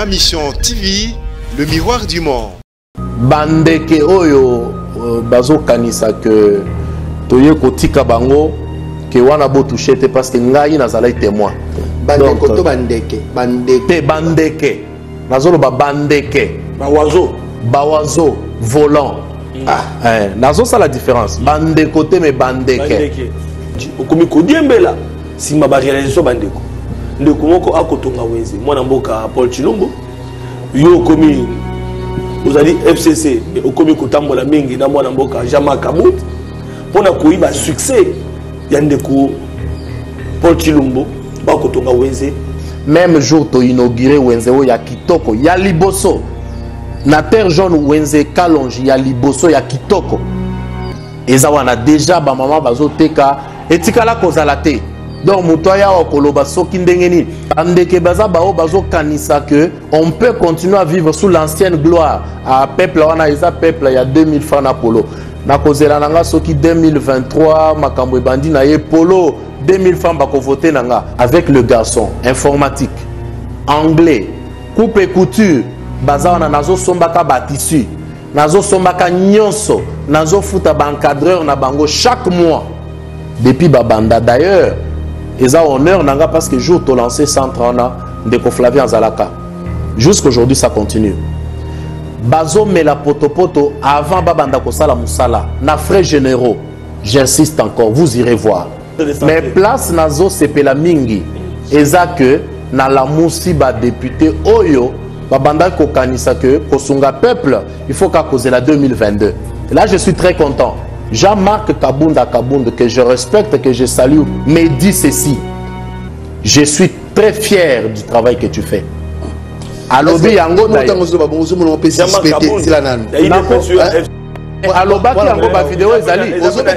Ma Mission TV, le miroir du monde. Bandeke oyo bazo kanisa que toye kotika bango que wana bo touché te parce que ngai nazala témoin. Bandeko to bandeke te bandeke nazolo ba bandeke bawazo volant. Nazo ça la différence. Bandeko te me bandeke. Okomi kodiembela sima ba réalisation bandeko. Ndeko moko akotonga wenze mwana mboka Paul Chilombo yo komi vous allez FCC okomi kotambola mingi na mwana mboka Jama Kabut pona koyiba succès ya ndeko Paul Chilombo bakotonga wenze. Même jour to inauguré wenze o ya kitoko ya liboso na terre jaune wenze kalonji ya liboso ya kitoko eza wana déjà ba mama bazoteka etikala kozala te. Donc mutoya okoloba soki ndengeni andeke baza bao bazo kanisa que on peut continuer à vivre sous l'ancienne gloire à peuple wana eza peuple ya 2000 francs na polo na kozela nanga soki 2023 makambo ebandi na ye polo 2000 francs bako voter nanga avec le garçon informatique anglais coupe et couture baza wana nazo sombaka ba tissu nazo sombaka nyonso nazo futa ba encadreur na bango chaque mois depuis babanda. D'ailleurs ils ont honneur nanga parce que jour to lancé 130 ans de Flavien Zalaka jusqu'aujourd'hui ça continue. Bazo me la potopoto avant babanda kosala musala na frais généraux. J'insiste encore, vous irez voir. Mais place nazo sepela mingi eza que na la musi ba député oyo babanda ko kanisa que kosunga peuple il faut qu'à cause la 2022. Et là je suis très content. Jean-Marc Kabunda, que je respecte, que je salue, me dit ceci. Je suis très fier du travail que tu fais. Alobi yango vidéo ezali.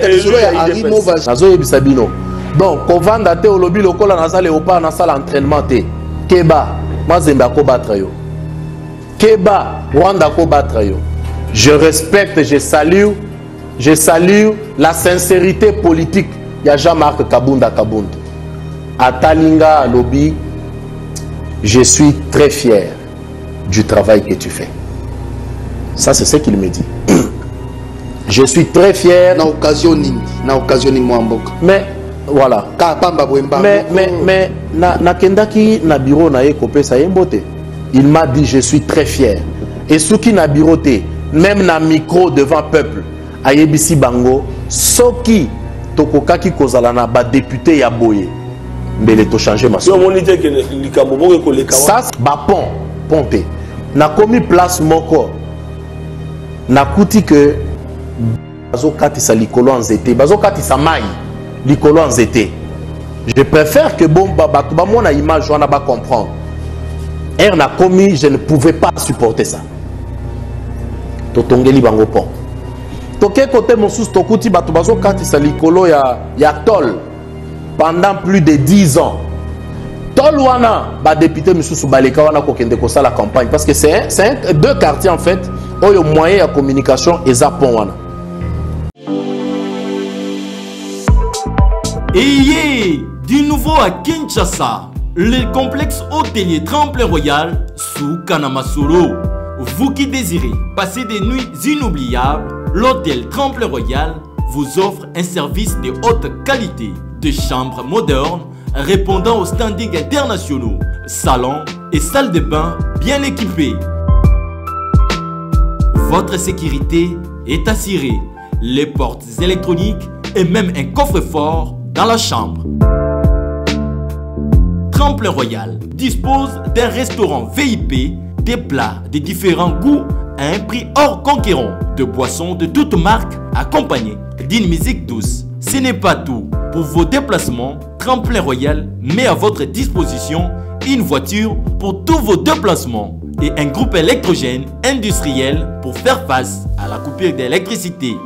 Donc kovanda te olobi lokola na salle opa na salle entraînement te. Keba, mazemba ko battre yo. Keba, Rwanda ko battre yo. Je respecte, je salue la sincérité politique. Il y a Jean-Marc Kabunda. À Talinga, Lobby, je suis très fier du travail que tu fais. Ça, c'est ce qu'il me dit. Je suis très fier. Na occasion Mwambok. Mais, voilà. Mais, na kendaki na bureau na ekopé sa yembote. Il m'a dit, je suis très fier. Et ce qui na bureau te, même na micro devant peuple, ayebisi bango soki tokokaki kozala na ba député ya boye mbele to changer ma so monite que likambo boko koleka ça ba ponte na komi place moko na kuti que bazo katisa likolo nzete bazo katisa mai likolo nzete. Je préfère que bon bato ba mona image wana ba comprendre na komi je ne pouvais pas supporter ça totongeli bango pont. Toké côté Moussous Tokuti Batubazo Katisa Likolo ya Tol pendant plus de 10 ans. Tol wana ba député Moussous Baleka wana kokende ko la campagne parce que c'est deux quartiers en fait où il y a moyen de communication et zapon wana. Et du nouveau à Kinshasa, le complexe hôtelier Tremplin Royal sous Kanamasuro. Vous qui désirez passer des nuits inoubliables, l'hôtel Tremplin Royal vous offre un service de haute qualité, de chambres modernes répondant aux standings internationaux, salons et salles de bain bien équipées. Votre sécurité est assurée, les portes électroniques et même un coffre-fort dans la chambre. Tremplin Royal dispose d'un restaurant VIP, des plats de différents goûts à un prix hors conquérant, de boissons de toutes marques accompagnées d'une musique douce. Ce n'est pas tout. Pour vos déplacements, Tremplin Royal met à votre disposition une voiture pour tous vos déplacements et un groupe électrogène industriel pour faire face à la coupure d'électricité.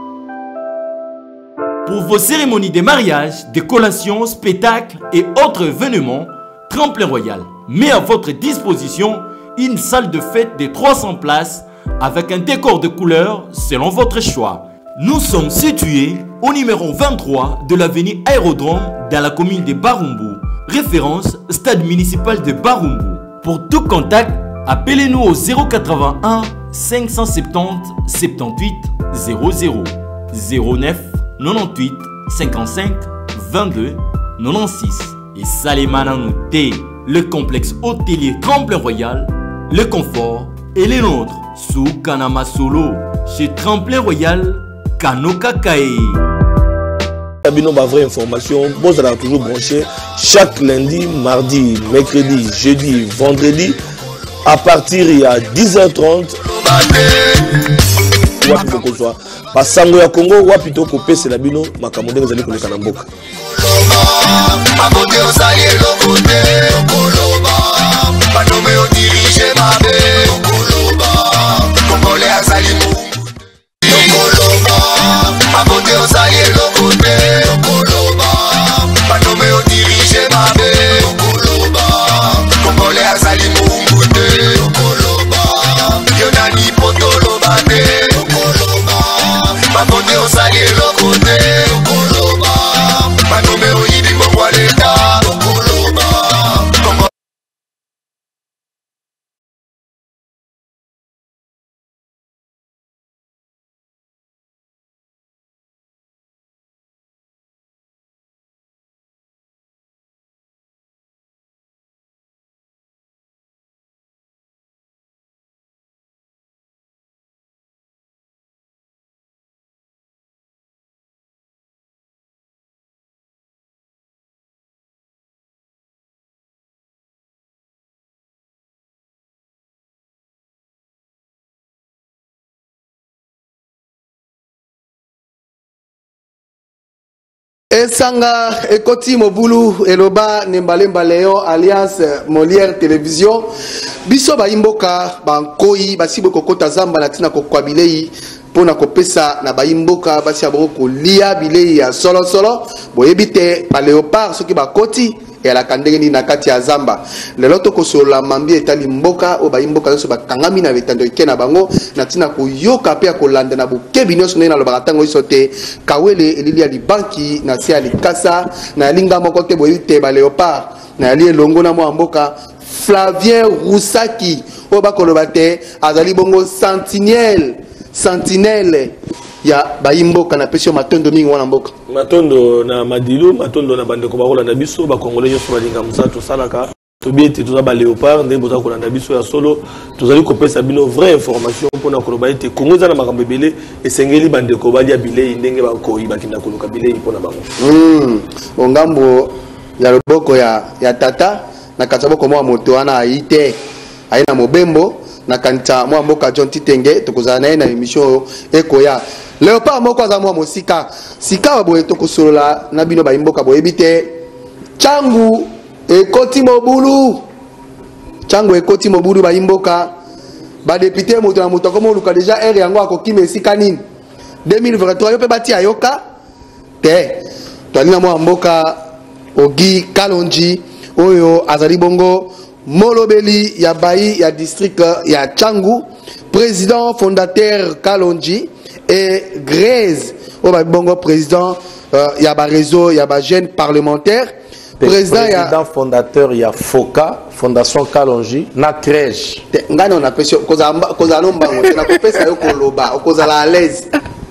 Pour vos cérémonies de mariage, de collations, spectacles et autres événements, Tremplin Royal met à votre disposition une salle de fête de 300 places avec un décor de couleurs selon votre choix. Nous sommes situés au numéro 23 de l'avenue Aérodrome dans la commune de Barumbu. Référence Stade municipal de Barumbu. Pour tout contact, Appelez-nous au 081 570 78 00 09 98 55 22 96. Et Salimana Nouté, le complexe hôtelier Tremplin Royal, le confort et les nôtres sous Kanama Solo chez Tremplin Royal Kanoka Kae. Abino ba vraie information, vous allez toujours brancher chaque lundi, mardi, mercredi, jeudi, vendredi à partir il y a 10h30. Wapi ko soit basango ya Congo wapi to ko pese la bino makambo ndenge zali koleka na mboka. Amote osaye lokote okoloba banome odirige mabe okoloba kongole azali mungu okoloba amote osaye lokote okoloba banome odirige mabe okoloba kongole azali mungu te okoloba yonani potoloba te okoloba amote osaye lokote okoloba banome oyibi mokwaleta okoloba. Esanga ekoti mobulu eloba nembalemba Léon Alliance Molière Télévision biso baimboka bankoi basibo kokota zamba na tina kokwabilei pona kopesa na baimboka basi aboko kolia bilei ya solo solo boyebite ba léopard soki bakoti et la kandenge ni nakati ya zamba lelo to kosola mambi etali mboka o baimboka so bakangami na betando ikena bango na tina koyoka pe akolanda na bokebi nyonso na lobaka tango isote kawele elili ya libanki na sia likasa na linga moko te boyite ba léopard na ali elongo na mwa mboka Flavien Roussaki o bakoloba te azali bongo sentinelle ya baimboka na pesio matondo mingi wana mboka matondo na madilu matondo na bandeko bakola na biso ba congolais nyonso balinga musato salaka tobiete toza ba léopard ndenge boza kolanda biso ya solo tozali kopesa bino vraie information mpona koloba ete kongo eza na makambo ebele esengeli bandeko balia bilei ndenge bakoyi bakinda koluka bilei mpona bango ongambo ya loboko ya tata na kataboko mwa moto wana aite aina mobembo na kanta mwa mboka John Titenge tokozala na émission ekoya léopard moko aza mwa mosika sika boye tokosolola na bino baimboka boyebite changu ekoti mobulu baimboka ba député moto na moto komo luka déjà air yango akokima esika nini 2023 yo pe bati ayoka te twalina mwa mboka Ogi Kalonji oyo azali bongo molobeli ya bayi ya district ya Changu président fondateur Kalonji et Grèze au bongo président ya ba réseau ya ba jeune parlementaire président fondateur ya Foka fondation Kalonji na crèche ngana on appelle koza lombango na kopesa yo koloba okozala à l'aise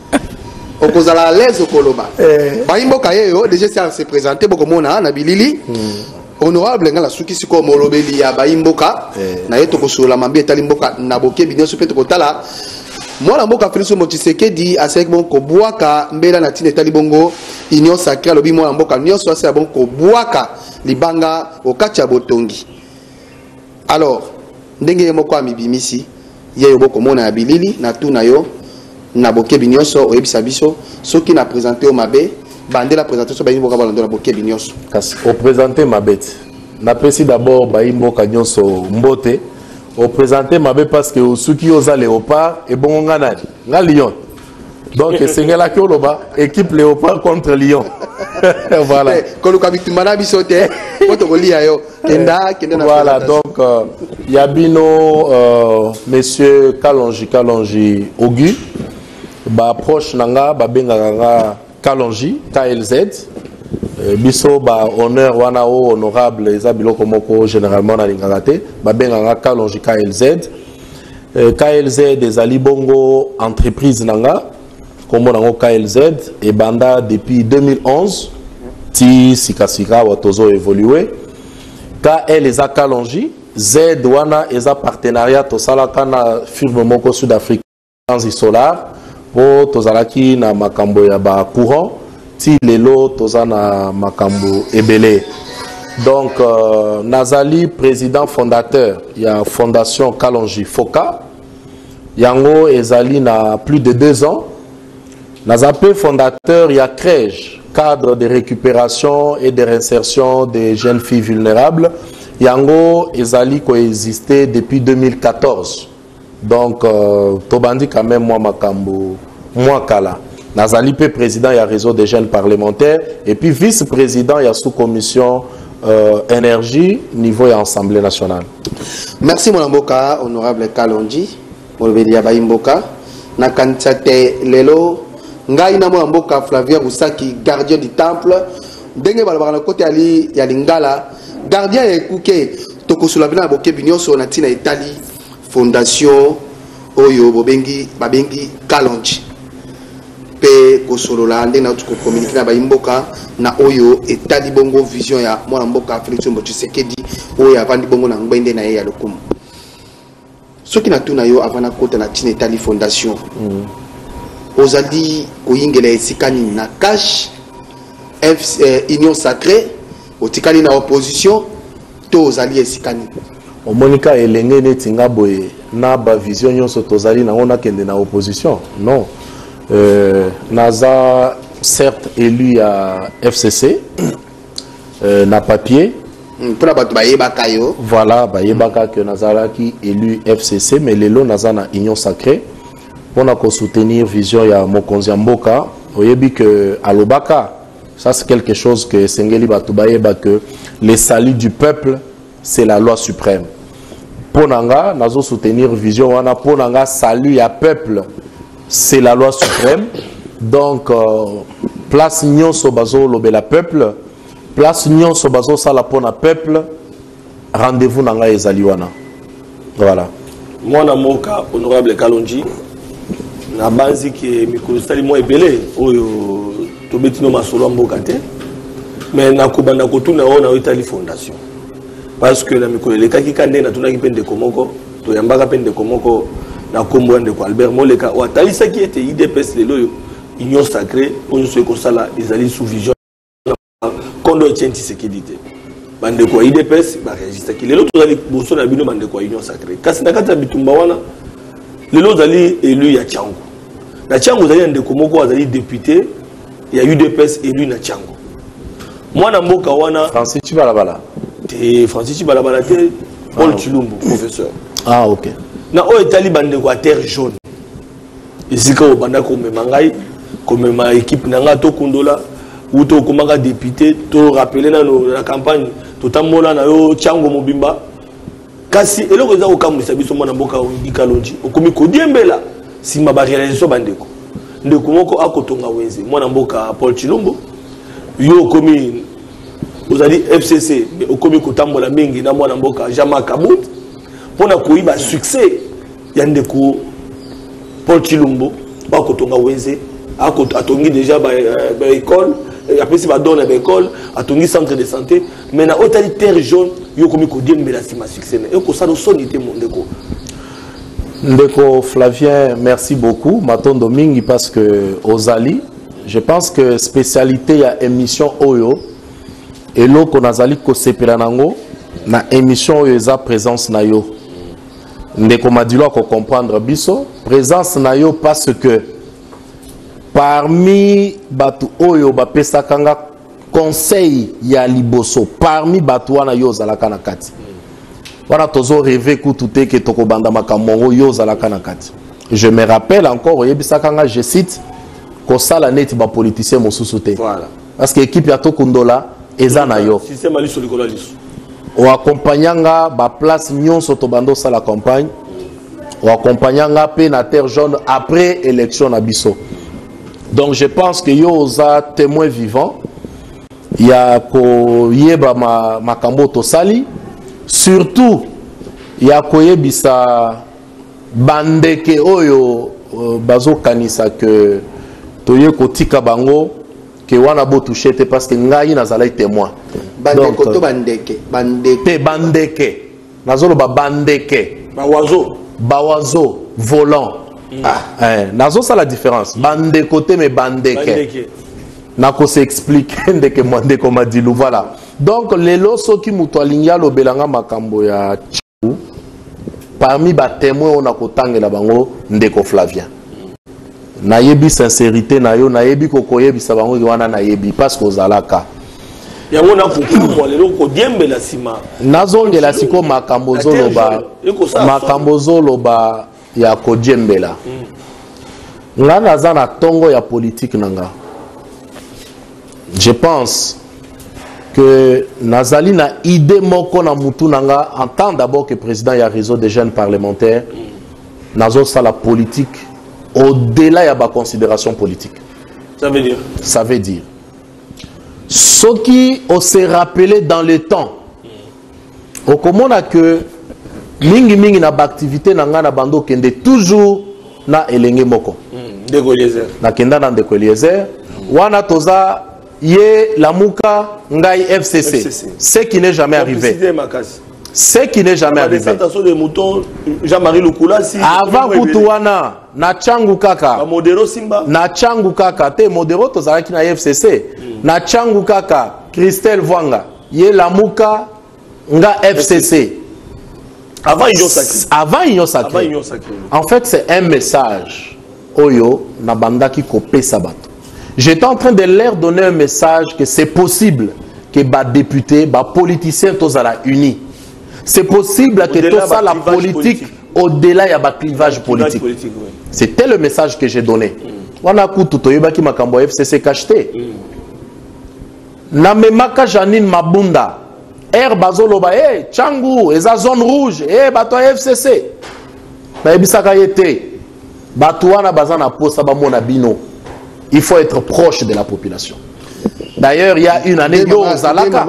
okoloba baimboka yeyo déjà ça se présenter boko mona na bilili honorable ngala suki siko molobeli ya baimboka na yeto kosola mambi etali mboka na bokebi nyonso pe tokotala mwana mboka Félix Tshisekedi asek bon ko bwaka mbela na tina etali bongo union sacrée lobi mwana mboka nyonso asa bon ko bwaka libanga okati ya botongi alors ndenge moko amibimisi yeyo boko mona ya bilili na tuna yo na bokebi nyonso oyebisa biso soki na présenter o mabe bandela présentation baimboka balando na bokebi nyonso kasi o présenter mabe na pesi d'abord baimboka nyonso mbote o présenter mabe parce que soki oza léopard et bongo ngana nga lion donc sengela ki oloba équipe léopard contre lion voilà koluka bitumana bisote poto kolia yo kenda na voilà donc yabino monsieur Kalonji Ogu ba approche nanga ba benga nga Kalonji KLZ biso ba honneur wana o honorable eza biloko moko généralement na lingaka te ba benganga Kalonji KLZ. KLZ ezali bongo entreprise nanga kombo nango KLZ et banda depuis 2011 ti sikasika watozo évolué. KL eza Kalonji, Z wana eza partenariat tosalaka na firme moko sud-africaine Solar po tozalaki na makambo ya ba courant ti lelo toza na makambo ebele. Donc nazali président fondateur ya fondation Kalonji Foka yango ezali na plus de 2 ans. Nazapé fondateur ya CREJ, cadre de récupération et de réinsertion des jeunes filles vulnérables. Yango ezali coexisté depuis 2014. Donc tobandi quand même moi makambo moi kala. Nazali pe président ya réseau des jeunes parlementaires et puis vice-président ya sous-commission énergie niveau ya Assemblée nationale. Merci mon amboka honorable Kalonji. Molbedia Baimboka na kantate lelo ngai na mo mboka Flavien Roussaki gardien du temple ndenge balabaka na côté ali ya lingala gardien ekuke tokosula bina boke binyoso na tina Italie fondation oyo babengi Kalonji pe kosolola ndenge na tuko communiquer na Baimboka na oyo etali bongo vision ya mwana mboka Félix Tshisekedi oyo avandi bongo na ngwende na ye ya lokumu. Ce qui n'a tout nayo avant na kota na tina Italie fondation ozali koyingela esikani na cash union sacrée otikali na opposition to ozali esikani omonika elenge netinga boye na ba vision nyonso tozali na ona kende na opposition non naza certes élu à FCC na papier. Voilà, bayebaka que nazalaki élu FCC, mais lelo nazana union sacrée pour soutenir vision ya mokonzi mboka. Oyebi que alobaka, ça c'est quelque chose que Sengeli Batubayeba que le salut du peuple c'est la loi suprême. Ponanga nazo soutenir vision wana ponanga salut ya peuple c'est la loi suprême. Donc place nyonso bazo lobela peuple. Place nyonso bazo sala pona peuple, rendez-vous nanga ezaliwana. Voilà. Moi na moka honorable Kalonji na banzi ki mikolo sali mo ebele oyo to betino masolo mboka te. Mais na kubanda kotuna ona Italie fondation. Parce que na mikolo lekaki kande na tunaki pende komoko to yambaka pende komoko na kombo ndeko Albert Moleka o atalisa ki ete IDPS lelo union sacrée pour nous ko sala ezali sous vision kondo tienti sécurité bande ko IDPS ba registre ki lelo tozali boso na bino bande ko union sacrée kasi na kata bitumba wana lelo zali élu ya Tchango na Tchango zali ndeko moko azali député ya UDPS élu na Tchango mwana mboka wana Francis Chibalabala Francis Chibalabala te Paul Chilumbu professeur ah OK na o etali bande ko terre jaune isika o banda ko memangai ko mema équipe nanga to kundola ou to komanga député to rappeler na la campagne to tambola na yo Tchango mobimba kasi eloko eza okamwisa biso mwana mboka Wingi Kalonji okomi kodiembela sima ba réalisation bandeko ndeko moko akotonga wenze mwana mboka Paul Chilombo yo okomi ozali FCC okomi kotambola mingi na mwana mboka Jama Kabut pona koyiba succès ya ndeko Paul Chilombo akotonga wenze atongi déjà ba école après si va donner l'école à ton centre de santé mais na hôtel terre jaune yo komi ko diembela sima succès et ko ça do sonité mon ndeko Flavien merci beaucoup matondo mingi parce que ozali je pense que spécialité ya émission oyo et loko nazali ko sepela nango na émission oyo eza présence na yo ndeko madilo ko comprendre biso présence na yo parce que parmi batu oyo bapesa kanga conseil ya liboso parmi batu wana yo zalaka na kati wana tozo rêver kutu te ke toko banda makambo yo zalaka na kati je me rappelle encore yebisa kanga je cite ko sala net ba politicien mosusu te voilà parce que équipe ya tokundola eza na yo système ali sur le o accompagnanga ba place nyonso to bando sala campagne o accompagnanga pe na terre jaune après élection na biso. Donc je pense que Yoza témoin vivant ya koyeba makambo tosali, surtout ya koyebisa bandeke oyo bazo kanisa que toye kotika bango ke wana bo touché te parce que ngai nazalai témoin. Bandeko to bandeke te bandeke nazolo ba bandeke bawazo volant. Nazo ça la différence bandeko te me bandeke nako s'expliquer ndeke mwandeko madilu. Voilà, donc lelo soki muto alingia lobelanga makambo ya Tchou parmi ba témoins on a kotangela bango ndeko Flavien. Nayebi sincérité na yo, nayebi kokoyebisa bango wana nayebi parce que ozalaka yango na kukumwa lelo ko diembela sima nazongela siko makambo zoloba ya kodiembela. Nga naza na tongo ya politique nanga. Je pense que nazali na idée moko na mutu nanga en tant d'abord que président ya réseau des jeunes parlementaires nazo sa la politique au-delà de la considération politique. Ça veut dire ce qui on s'est rappelé dans le temps au comment que mingi na activité nanga na bando kende toujours na elenge moko ndeko Eliezer na kenda na ndeko Eliezer wana toza ye lamuka ngai FCC ce qui n'est jamais arrivé. Ce qui n'est jamais arrivé. De moutons, Jean-Marie Lukula, si avant Kutuana, na changu kaka. Modero Simba. Na changu kaka. Te modero to zaraki na FCC. Na changu kaka. Christelle Vwanga. Ye lamuka nga FCC. Avant Union Sacrée. Avant Union Sacrée. En fait, c'est un message. Oyo na banda ki kopé sabato. J'étais en train de leur donner un message que c'est possible que ba député, ba politicien tous à la unis. C'est possible que tout ça, la politique, au-delà, il y a un clivage politique. C'était le message que j'ai donné. On a coupé tout le makambo FCC cacheté. Namemaka Janine Mabunda. Air Bazoloba, Tchangou, eza zone rouge, bato FCC. Naebisaka yete. Batouana bazana posa bamona bino. Il faut être proche de la population. D'ailleurs, il y a une année où Zalaka.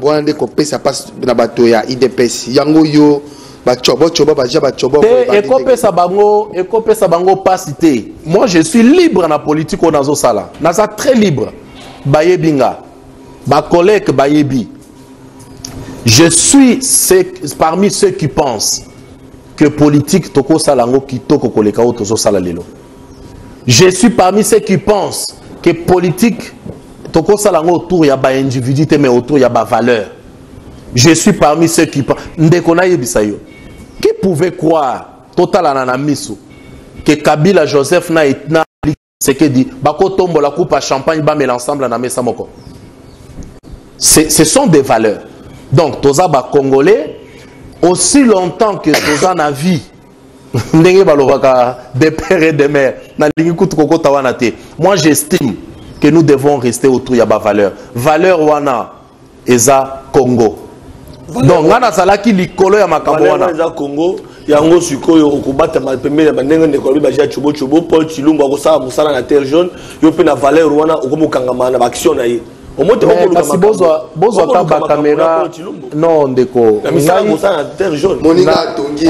Moi, je suis libre dans la politique au Nazo Sala. Naza très libre. Baye Binga. Ma collègue Bayebi. Je suis parmi ceux qui pensent que politique toko salango ki toko koleka o tozo sala lelo. Je suis parmi ceux qui pensent que politique toko salango autour ya ba individualité mais autour ya ba valeur. Je suis parmi ceux qui pensent ndekona yebisayo. Qui pouvait croire total ananamisu que Kabila Joseph na itna ce que dit bako tombo la coupe à champagne ba met ensemble na mesa moko. Ce sont des valeurs. Donc toza ba congolais aussi longtemps que toza na vie ndenge balobaka des pères et des mères na lingi kutu kokota wana te. Moi j'estime que nous devons rester autour ya ba valeur. Valeur wana eza Congo. Donc ngana salaki likolo ya makambo wana eza Congo yango sikoyo okubata mapembe ba ndenge ndeko ba ja chobo chobo Paul Chilumba okosala musala na terre jaune yo pe na valeur wana okomukangama na action na ye. Parce que bozo ataba caméra non ndeko moninga tongi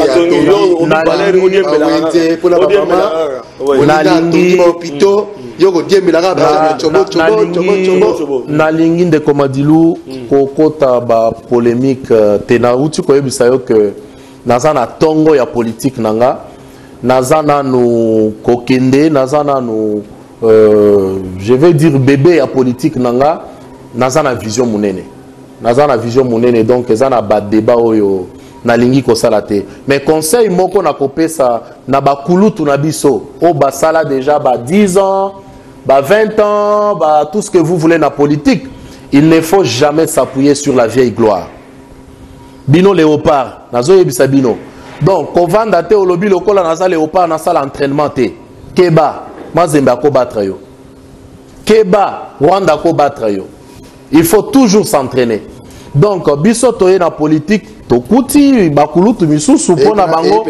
nalingi ndeko madilu kokota ba polémique tena uti koyebisa yo que naza na tongo ya politique nanga naza nanu kokende naza nanu je vais dire bébé ya politique nanga naza na vision munene donc eza na ba débat oyo na lingi ko sala te mais conseil moko na kopesa na ba kulutu na biso o ba sala déjà ba 10 ans ba 20 ans ba tout ce que vous voulez na politique. Il ne faut jamais s'appuyer sur la vieille gloire. Bino léopard nazo yebisa bino donc kovanda te olobi lokola naza léopard na sala entraînement te keba mazembe ko battre yo keba Rwanda ko battre yo. Il faut toujours s'entraîner. Donc biso toye na politique tokuti bakulutu misusu pona bango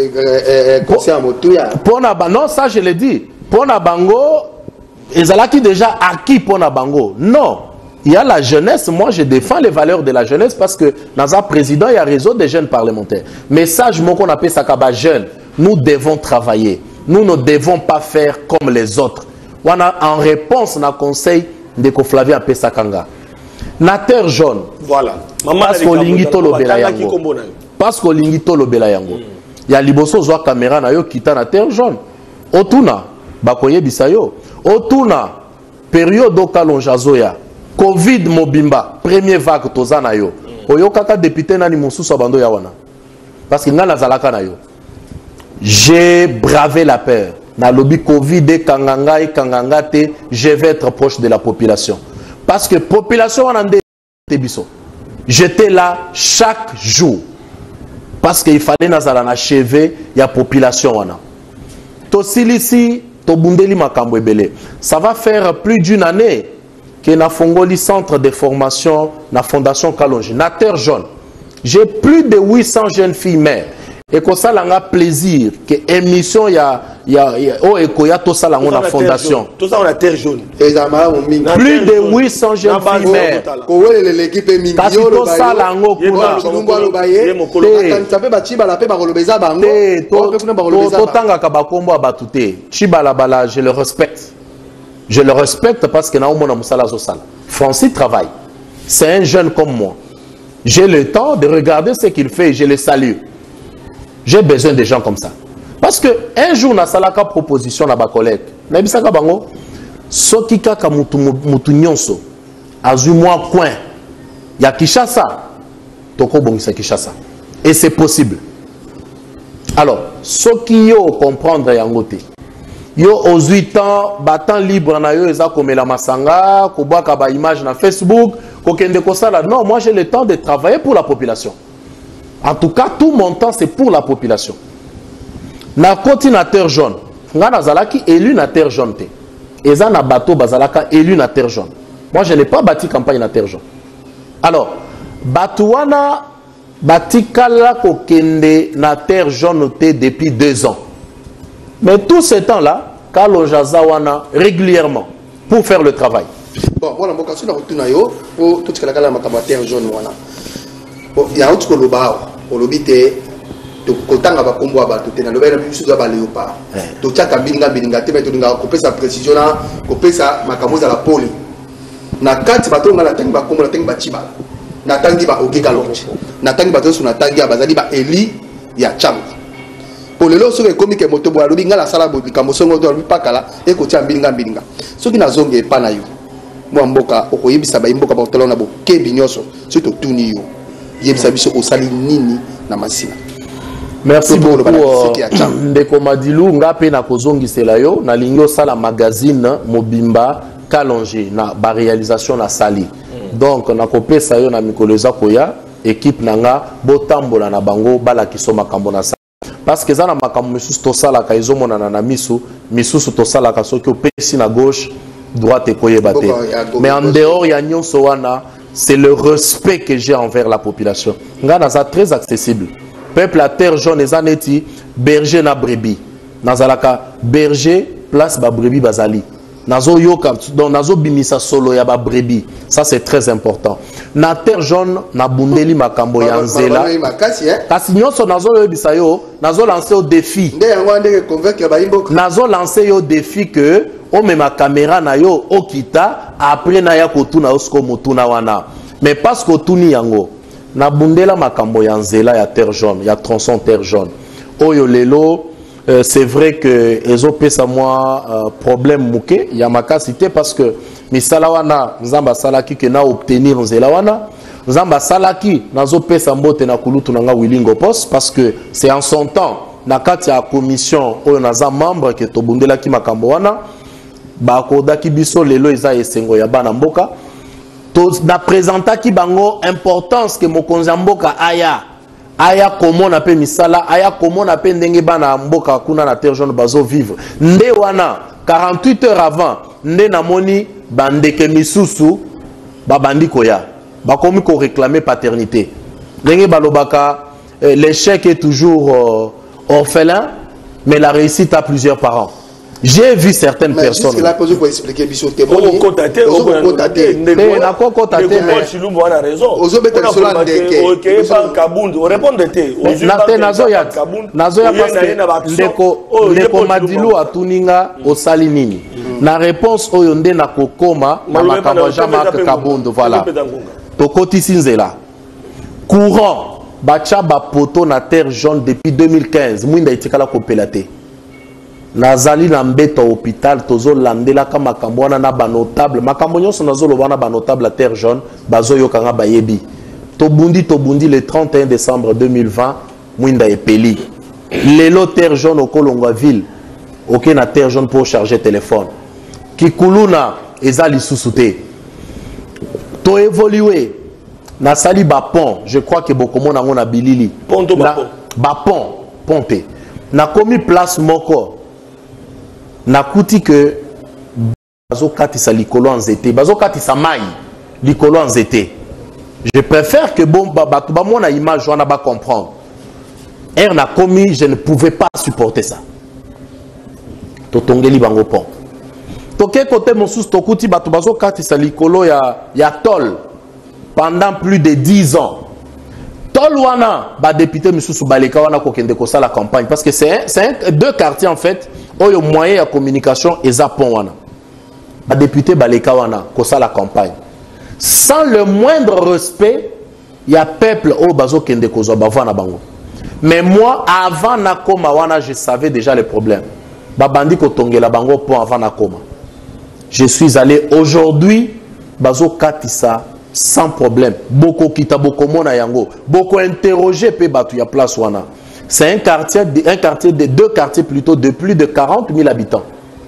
pona ba non ça je l'ai dit pona bango ezalaki déjà acquis pona bango non il y a la jeunesse. Moi, je défends les valeurs de la jeunesse parce que dans un président, il y a un réseau des jeunes parlementaires. Message, moi, qu'on appelle ça comme jeune. Nous devons travailler. Nous ne devons pas faire comme les autres. On a en réponse, on a conseil de Flavien Pesakanga. Nater jaune. Voilà. Parce qu'on lingito le bela yango. Parce qu'on lingito le bela yango. Il y a liboso zoa caméra na yo kita nater jaune. Otuna bakoye bisayo. Otuna période okalonja zoya. Covid mobimba premier vague tozana yo. Oyo kaka député nani mususu bando ya wana. Parce que ngana zalaka na yo. J'ai bravé la peur. Na lobby Covid et kangangate, je vais être proche de la population. Parce que population wana nde biso. J'étais là chaque jour. Parce qu'il fallait nazala na chevet ya population wana. Tosilisi tobundeli makambo ebele. Ça va faire plus d'une année que na fongoli centre de formation na fondation Kalonji na terre jaune. J'ai plus de 800 jeunes filles mères. Et que ça a plaisir que émission ya to ça la fondation. Tout ça on a terre jaune. Plus de 800 jeunes filles mères. Kasi to ça la ngo kuna. To tanga kabakombo abatute. Chibala bala, je le respecte. Je le respecte parce que na omona musala zo sala. Francis travaille. C'est un jeune comme moi. J'ai le temps de regarder ce qu'il fait et je le salue. J'ai besoin de gens comme ça. Parce que un jour, na salaka proposition na ba collègue. Na bisaka bango soki kaka mutu nyonso azu moi coin ya Kinshasa toko bongisa Kinshasa. Et c'est possible. Alors, soki yo comprendre yango te. Yo aux 8 ans, battant libre na yo eza komela masanga, ko bwaka ba image na Facebook, ko kende ko sala. Non, moi j'ai le temps de travailler pour la population. En tout cas, tout mon temps, c'est pour la population. Na coordinateur jaune. Nga nazalaki élu na terre jaune. Eza na bateau bazalaka élu na terre jaune. Moi, je n'ai pas bâti campagne na terre jaune. Alors, batouana batikala kokende na terre jaune depuis 2 ans. Mais tout ce temps-là, Kalonja zawana régulièrement pour faire le travail. Bon, voilà, mon cas, sur la route nayo, pour tout ce que la terre jaune wana. Il y a un autre lobao, au lobby to kotanga ba kombo ba to tena lobela bisu za ba léopard to tchaka binga te meto nga ko pesa précision na ko pesa makamoza la poli na kati bato nga la tangi ba kombo la tangi ba chiba na tangi ba ogeka longe na tangi bato so na tangi bazali ba eli ya cham polelo so ke komike moto bo lobi nga la sala bo bikambo songo do lobi pakala e ko tia binga soki na zonge pa na yo mo mboka okoyebisa ba mboka ba tolona bo kebi nyoso so to tuni yo yebisa biso osali nini na masina. Merci beaucoup Ndeko Madilu ngape na kozongisela yo na lingio sala magazine mobimba Kalonji na ba réalisation na sali. Donc na kopesa yo na mikoleza koya équipe nanga botambola na bango bala kiso makambo na sali. Parce que ça na makambo misusu to sala ka ezomona na misusu to sala ka soki opesi na gauche droite e koyebate. Mais en dehors ya nyonso wana c'est le respect que j'ai envers la population. Nga naza très accessible. Peuple à terre jaune et zaneti berger na brebis. Nazalaka berger place ba brebis bazali. Nazo yoka donc nazo bimisa solo ya ba brebis. Ça c'est très important. Na terre jaune na bundeli makambo ya nzela. Kasi nyonso nazo yebisa yo, nazo lancer au défi. Nazo lancer yo défi que o me ma caméra na yo okita après na ya kotuna osko motuna wana. Mais parce que tuni yango na bundela makambo ya nzela ya terre jaune, ya tronçon terre jaune. Oyo lelo c'est vrai que ezo pesa moi problème muke ya makasité parce que misala wana nzamba salaki que na obtenir nzela wana nzamba salaki nazo pesa mbote na kulutu nanga wilingo post parce que c'est en son temps na kati ya commission oyo naza membre que to bundela ki makambo wana ba kodaki biso lelo eza esengo ya bana mboka to na présenta ki bango importance que mokonzi mboka aya comment on appelle misala aya comment on appelle ndenge bana mboka kuna na terre jaune bazo vivre nde wana 48 heures avant nde namoni bandeke misusu babandi koya bakomi ko réclamer paternité ndenge balobaka l'échec est toujours orphelin mais la réussite a plusieurs parents. J'ai vu certaines personnes. Jusque là, pour expliquer, il y a na réponse oyo nde na kokoma na makambo Jean-Marc Kabondo voilà tokoti sinzela courant bacha ba poto na terre jaune depuis 2015 mwinda itikala kopelate nazali na mbeto hôpital tozo landela ka makambo wana na ba notable makambo nyonso nazo lobana ba notable à terre jaune bazo yokanga bayebi tobundi le 31 décembre 2020 mwinda epeli lelo terre jaune okolongwa ville ok na terre jaune pour charger téléphone Kikuluna ezali sous-souté. To évolué. Na sali bapon, je crois que beaucoup mon a bilili. Ponto bapon. Bapon, ponte. Na commis place moko. Na kuti que bazo katisa likolo en zété, bazo katisa mai likolo en zété. Je préfère que bon bato ba mona image wana ba comprendre. Er na commis, je ne pouvais pas supporter ça. Totongeli bango pont. Toké côté Moussous Tokuti Batubazo Katisa Likolo ya Tol pendant plus de 10 ans. Tol wana ba député Moussous Baleka wana kokende kosa la campagne parce que c'est deux quartiers en fait où le moyen de communication et zapon wana. Ba député Baleka wana kosa la campagne. Sans le moindre respect, il y a peuple au bazo kende kozo bavana bango. Mais moi avant nakoma wana je savais déjà les problèmes. Babandi kotongela bango pont avant nakoma. Je suis allé aujourd'hui, bazo katisa sans problème. Beaucoup kita beaucoup mona yango, beaucoup interrogé pe batu ya place wana. C'est un quartier de deux quartiers plutôt de plus de 40 000 habitants.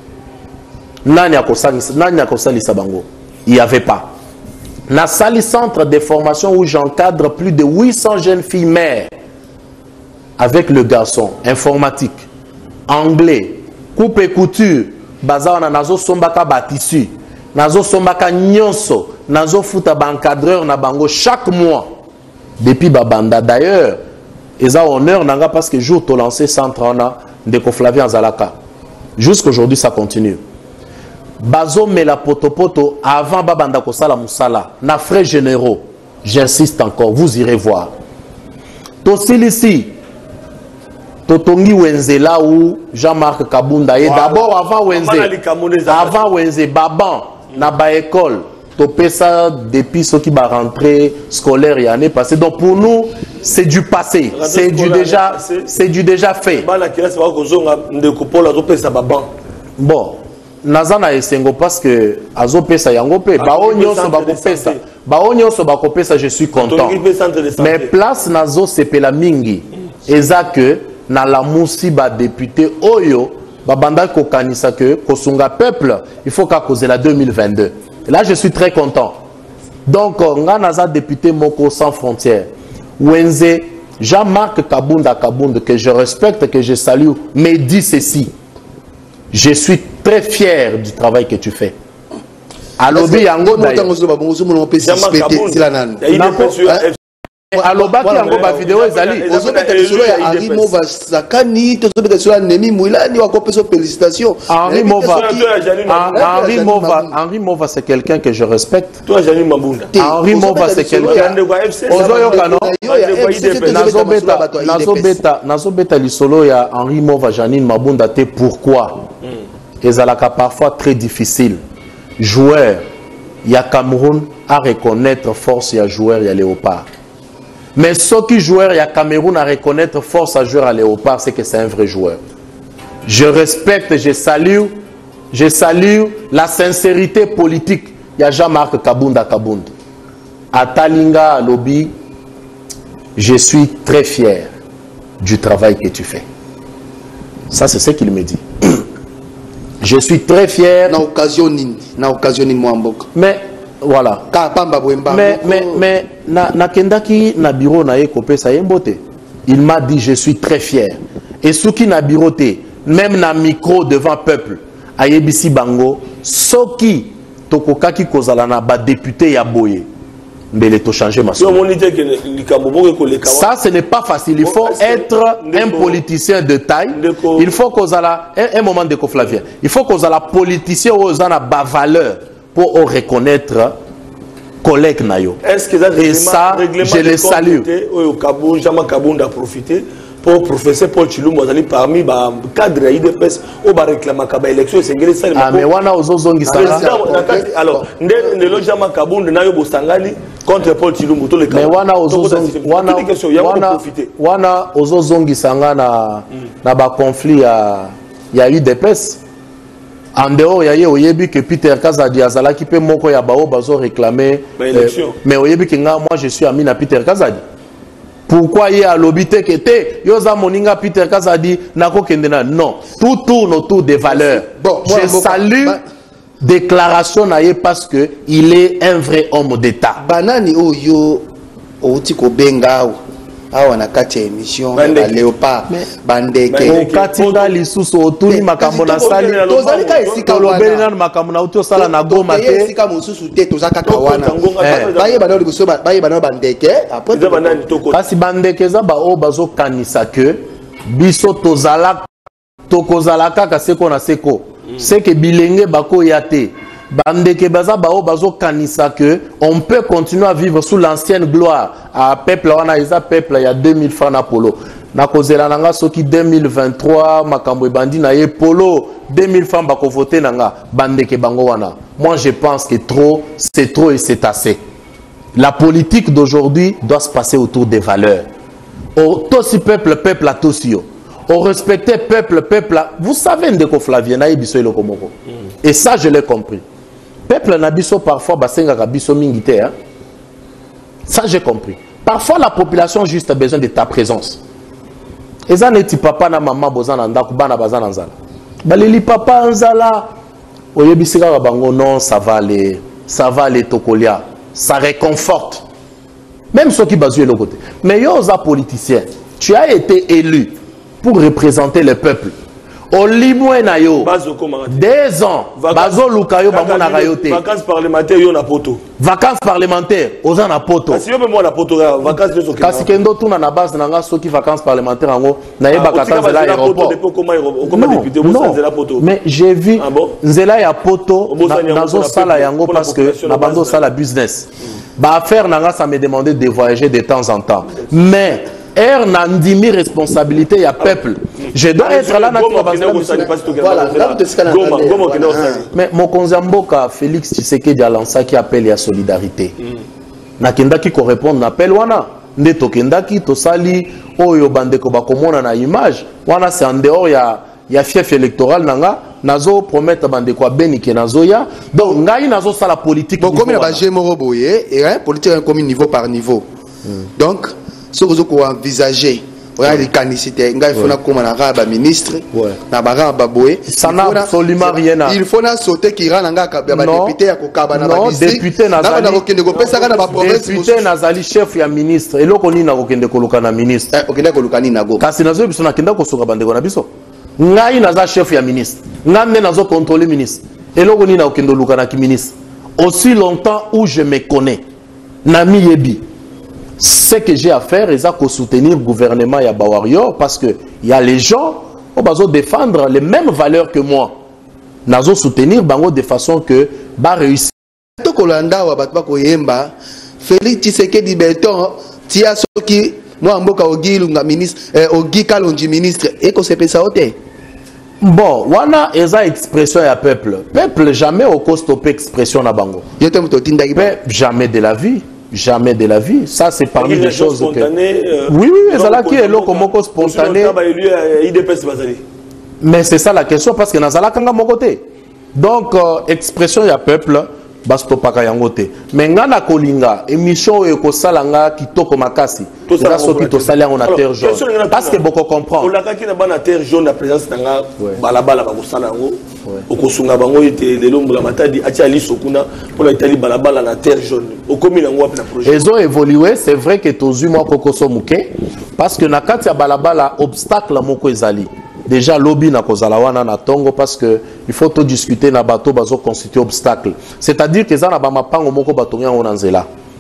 Nani akosali sabango. Il n'y avait pas. Na sali centre de formation où j'encadre plus de 800 jeunes filles mères avec le garçon informatique, anglais, coupe et couture. Bazawana nazo sombaka batisu nazo sombaka nyonso nazo futa bancadreur na bango chaque mois depuis babanda d'ailleurs eza honneur nanga parce que jour to lancé centre ana ndeko Flavien Zalaka jusqu'aujourd'hui ça continue bazo mela potopoto avant babanda kosala musala na frais généraux j'insiste encore vous irez voir to silisi Totongi Wenze là où Jean-Marc Kabunda est d'abord avant Wenze Baban na ba école topé ça depuis ce qui va rentrer scolaire et année passée donc pour nous c'est du passé c'est du déjà fait bon nazana esengo parce que azo pesa yango pe baonyo bako pesa je suis content mais place nazo sepela mingi eza que na la musi ba député oyo babanda ko kanisa que kosunga peuple il faut qu'à cause la 2022 et là je suis très content donc nga naza député moko sans frontières Wenze Jean-Marc Kabunda que je respecte que je salue mais dit ceci je suis très fier du travail que tu fais alobi yango alobaki yango ba vidéo ezali ozobeta lisolo ya Henri Mova sakani tozobeta lisolo ya Nemi Mwilani wakopeso félicitations Henri Mova c'est quelqu'un que je respecte toi Janine Mabunda Henri Mova c'est quelqu'un ozoyoka no nazobeta lisolo ya Henri Mova Janine Mabunda te pourquoi ezalaka parfois très difficile joueur ya Cameroun à reconnaître force ya joueur ya Léopard. Mais ce qui joueur, il y a Cameroun à reconnaître force à jouer à Léopard, c'est que c'est un vrai joueur. Je respecte, je salue la sincérité politique. Il y a Jean-Marc Kabunda. À Talinga, à Lobby, je suis très fier du travail que tu fais. Ça, c'est ce qu'il me dit. Je suis très fier. Na occasion Mwambok. Mais voilà. Mais na kendaki na bureau na ekopé ça yembote. Il m'a dit je suis très fier. Et ce qui na bureauté, même na micro devant peuple, ayebisi bango, soki tokokaki kozala na ba député ya boye. mbele to changer ma. Ça ce n'est pas facile, il faut être un politicien de taille. Il faut qu'on ait un moment de Flavien. Il faut qu'on ait la politicien aux a bas valeur pour reconnaître collègue nayo. Est-ce que et ça je les salue. Au Kabou, Jama Kabounda a profité pour professeur Paul Chilumbo parmi les cadres IDPS au réclamer la élection et c'est ah mais wana ozozongi sanga alors ndelo Jama Kabounda nayo bosangani contre Paul Chilumbo tous les cas mais wana ozozongi wana ozozongi sanga na ba conflit ya UDPS en dehors ya oyebi que Peter Kazadi azalaki pe moko ya bao bazo réclamer mais oyebi que moi je suis ami na Peter Kazadi. Pourquoi il y a l'obité qui était Yoza Moninga Peter Kazadi Nako Kendena? Non, tout tourne autour des valeurs. Bon, je salue déclaration naie parce que il est un vrai homme d'État. Banani Oyo Otiko Bengao. Awa na kati ya émission ya Léopard bandeke okatinga lisusu otuni makambo na sali tozalika esika lobeli na makambo na uto sala na goma te esika mosusu te tozaka kawana baye bana liboso baye bana bandeke après kasi bandeke za ba o bazo kanisa que biso tozala tokozala kaka seko na seko c'est que bilenge bako yate bandeke baza bao bazo kanisa que on peut continuer à vivre sous l'ancienne gloire à peuple wana isa peuple il y a 2000 francs na polo na kozela nanga soki 2023 makambo bandi na ye polo 2000 francs bako voter nanga bandeke bango wana. Moi je pense que trop c'est trop et c'est assez. La politique d'aujourd'hui doit se passer autour des valeurs. Au tosi peuple peuple à tosio. Au respecter peuple peuple. Vous savez ndeko Flavien na biso ile komoko. Et ça je l'ai compris. Peuple nabiso parfois basenga kabiso mingite hein. Ça j'ai compris. Parfois la population juste a besoin de ta présence. Eza neti papa na maman bozana ndako bana bazana nzala. Baleli papa nzala oyebisika bango non ça va aller tokolia. Ça réconforte. Même ceux qui basent le côté. Mais yo za politicien, tu as été élu pour représenter le peuple. Au limoué na yo 2 ans bazo luka yo bamona rayote vacances parlementaires yo na poto vacances parlementaires oza na poto kasi yo même na poto vacances de soki kasi kendo tuna na base na nga soki vacances parlementaires ngo na yeba katanza la aéroport mais j'ai vu nzela ya poto nazo sala yango parce que na bando sala business ba affaire na nga ça me demandait de voyager de temps en temps mais er nandimi responsabilité ya peuple. Je dois être là mais mon konzamboka Félix Tshisekedi Alansa qui appelle à solidarité. Nakenda qui correspond n'appelle wana ndeto kendaki to sali oyo bandeko bakomona na image wana c'est en dehors ya fief électoral nanga nazo promettre bandeko beni ke nazo ya donc ngai nazo sala politique comme na ba jemoro boye et politique comme niveau par niveau. Donc ce que vous envisagez, les canicités, il faut comme un ministre, ça n'a absolument rien à. Il faut sauter qui rend un député à Kokabana. Non, député Nazali chef ya ministre et l'okoni na kokende kolukana ministre. Okende kolukani nago. Kasi nazo biso na kenda kosoka bandeko na biso. Ngai naza chef ya ministre. Ngamne nazo contrôler ministre. Et l'okoni na kokende kolukana ki ministre. Aussi longtemps où je me connais, Nami Yebi. Ce que j'ai à faire, c'est soutenir le gouvernement ya Bawario parce que il y a les gens qui vont défendre les mêmes valeurs que moi. Nazo soutenir bango de façon que ba réussir. To kolanda wa batba ko yemba Félix Tshisekedi Beton tia soki moi mboka ogilunga ministre ogi kalonji ministre et ko sepesa ote. Bon, wana eza expression ya peuple. Peuple jamais au costope expression na bango. Jamais de la vie. Jamais de la vie. Ça, c'est parmi les choses que... Oui, c'est là qui est là comme spontané. Mais c'est ça la question parce que Nazala Kanga mon côté. Donc, expression ya peuple, basto paka yangote. Mais ngana kolinga, émission et kosalanga qui toko makasi. Ça soki to salia on a terre jaune. Parce que beaucoup comprend. On l'a qui na bana terre jaune la présence nanga balabala ba kosalango. Okosunga bango ite de l'ombre la matadi atia lisokuna pour la Italie balabala na terre jaune. Okomi nango na projet. Ils ont évolué, c'est vrai que tozu mo kokoso muke parce que na kati ya balabala obstacle moko ezali. Déjà lobby na kozala wana na tongo parce que il faut tout discuter na bateau bazo constituer obstacle. C'est-à-dire que ça na ba mapango moko batonga on nzela.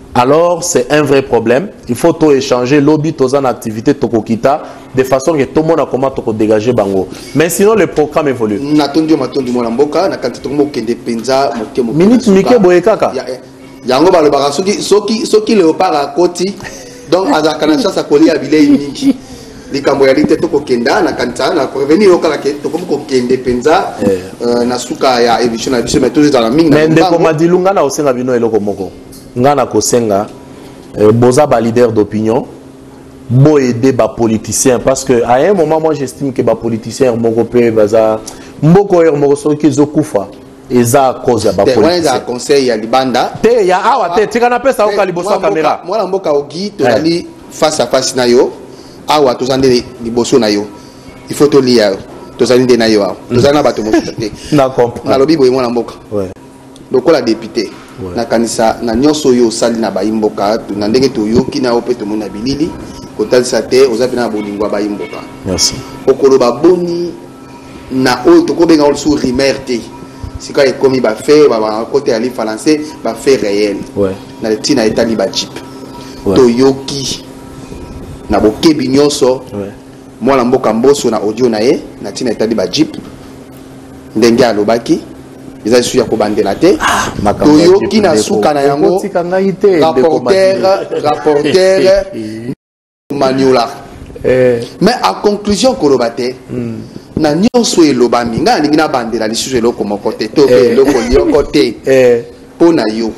alors c'est un vrai problème. Il faut tout échanger, lobby, tous en activité, tokokita, de façon que tout le monde a comment toko dégager bango. Mais sinon le programme évolue. Natondi mwana mboka na kanti tomo kende penza moke. Minute mike boye kaka. Yango ba le bara soki léopard à koti. Donc azakana ça coller à bilei mingi. Likambo ya lite toko kenda na kanta na revenir okala ke toko ko kende penza na suka ya émission na biso mais tous dans la mine. Mais ndeko madilunga na osenga bino eloko moko. Ngana kosenga boza ba leader d'opinion bo aider ba politicien parce que à un moment moi j'estime que ba politicien moko pe baza mboko yer moko soki zokufa eza cause ya ba politicien. Ouais conseil ya libanda. Te ya awa te tika na pesa oka liboso caméra. Moi mboka ogi to ali face à face na yo awa to zande liboso na yo. Il faut to liya to zande na yo. To zana bato mo te. Na comprendre. Na lobi boye mwana mboka. Ouais. Lokola député. Na kanisa na nyonso yo sali na bayimboka na ndenge to yoki na ope to mona bilili kotalisa te ozapina bolingwa bayimboka. Merci. Okoloba boni na oyo to ko benga also rimerte. Sika ekomi ba fait ba côté ali français ba fait réel. Ouais. Na tina etali ba chip. Ouais. To yoki na bokebi nyonso. Ouais. Mwana mboka mboso na audio na ye na tina etali ba jeep. Ndenge alobaki ils sont ko bandela te toyoki na suka na yango rapporteur maniola mais en conclusion kolobate na nyonso elobami nga ningi na bandela lisusu eloko moko te to eloko lioko te pona yo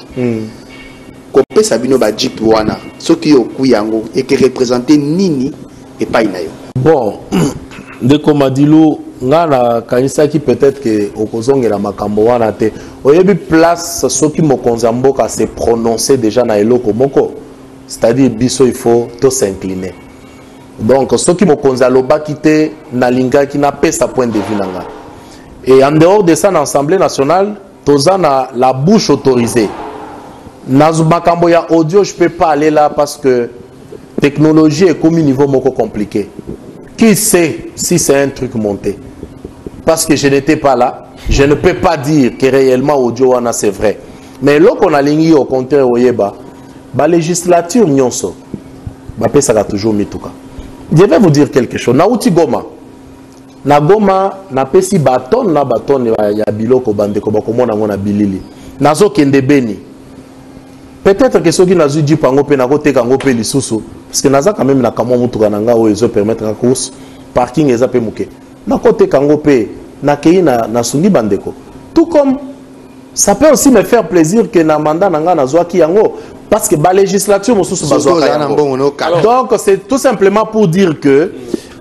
kopesa bino ba jeep wana soki yoku yango eke représenter nini epai na yo bon ndeko madilu ngana kanisa ki peut-être que okozongela makambo wana te oyebi place soki mokonzi mboka se prononcer déjà na eloko moko c'est-à-dire biso il faut to s'incliner donc soki mokonzi alobaki te na lingaki na pesa point de vue nanga et en dehors de ça dans l'Assemblée nationale tozana la bouche autorisée na makambo ya audio je peux pas aller là parce que technologie est comme niveau moko compliqué. Qui sait si c'est un truc monté? Parce que je n'étais pas là, je ne peux pas dire que réellement audio wana c'est vrai. Mais là qu'on a ligné au contraire oyeba, ba législature nyonso, ba pesa ka toujours mituka. Je vais vous dire quelque chose. Na uti Goma, na Goma na pesi baton na baton ya biloko bandeko bakomona ngona bilili. Nazo kende Beni. Peut-être que ceux qui n'ont dit pango pe na côté kango pe lisusu parce que naza quand même na kamo mutuka nanga o ezo permettre la course parking eza pe muke na côté kango pe na kei na sungi bandeko tout comme ça peut aussi me faire plaisir que na mandat nanga na zwaki yango parce que ba législature mosusu bazwaka donc c'est tout simplement pour dire que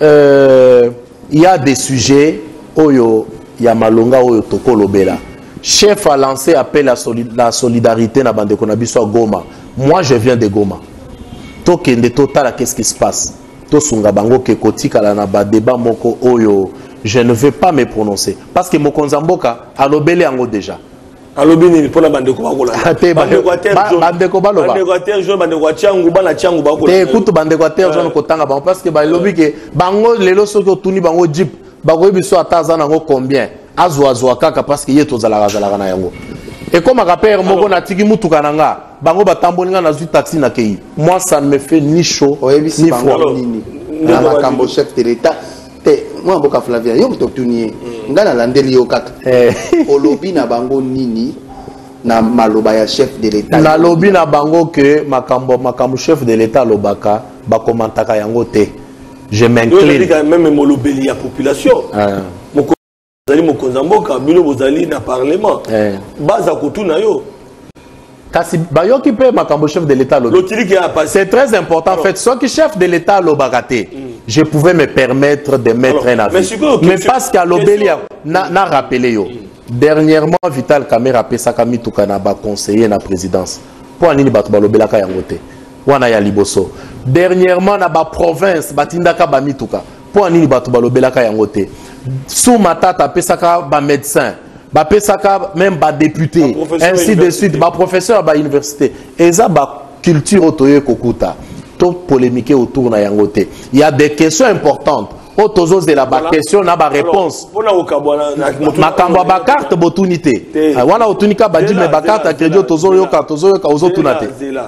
il y a des sujets oyo ya malonga oyo tokolobela. Chef a lancé appel à la solidarité na bande konabiso à Goma. Moi je viens de Goma. Tokende total qu'est-ce qui se passe? To sunga bango ke kotika la na ba débat moko oyo. Je ne vais pas me prononcer parce que mokonza mboka alobele yango déjà. Alobini pour la bande ko bakola. Bande ko baloba. Bande ko terre jaune bande ko tiangu bana tiangu bakola. Te écoute bande ko terre jaune ko tanga bango parce que ba lobi ke bango lelo soko tuni bango jeep bango biso ataza nango combien? Azwa kaka parce que yeto zala na yango et comme rappeur moko na tiki mutuka nanga bango batambolinga na zui taxi na kei moi ça ne me fait ni chaud ni froid na makambo chef de l'état te moi mboka Flavia yo mtotuni ngana landeli yo kaka olobi na bango nini na maloba ya chef de l'état na lobi na bango que makambo chef de l'état lobaka ba komantaka yango te je m'incline même molobeli ya population Zali mokonzamboka bilo bozali na parlement baza kotuna yo kasi bayoki pe makambo chef de l'état c'est très important en fait ce qui chef de l'état lobakate je pouvais me permettre de mettre un avis mais parce qu'à l'obelia na rappelé yo dernièrement Vital Kamerhe pesaka mituka na ba conseiller na présidence pour anini bato balobelaka yango te wana ya liboso dernièrement na ba province batindaka ba mituka pour anini bato balobelaka yango te sous matata pesaka ba médecin ba pesaka même ba député ainsi de suite ba professeur ba université eza ba culture otoye kokuta to polémiquer autour na yango te il y a des questions importantes o tozozela ba question na ba réponse makambo ba carte botunité wana otunika ba dit mais ba carte à crédit tozoyoka ozotunate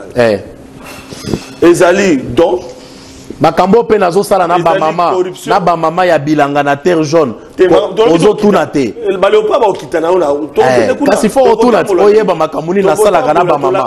ezali donc makambo pe nazo sala na ba mama ya bilanga na terre jaune ozotunate baleopa ba okitana ona kasi fo otunate oyeba makambo ni na sala kana ba mama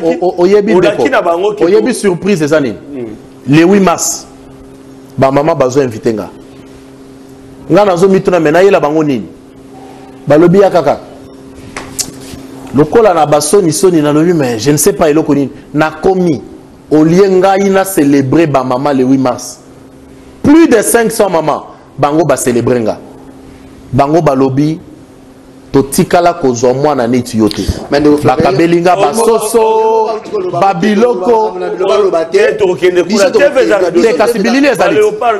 oyebi surprise ezani le 8 mars ba mama bazo invité nga nazo mituna mena yela bango nini balobi ya kaka lokola na basoni soni na lobi mais je ne sais pas eloko nini na komi au lieu ngai na célébrer ba mama le 8 mars plus de 500 mamans bango ba célébrer nga bango balobi totikala kozwa mwana neti yote bakabelinga basoso babiloko kasi bilili ezali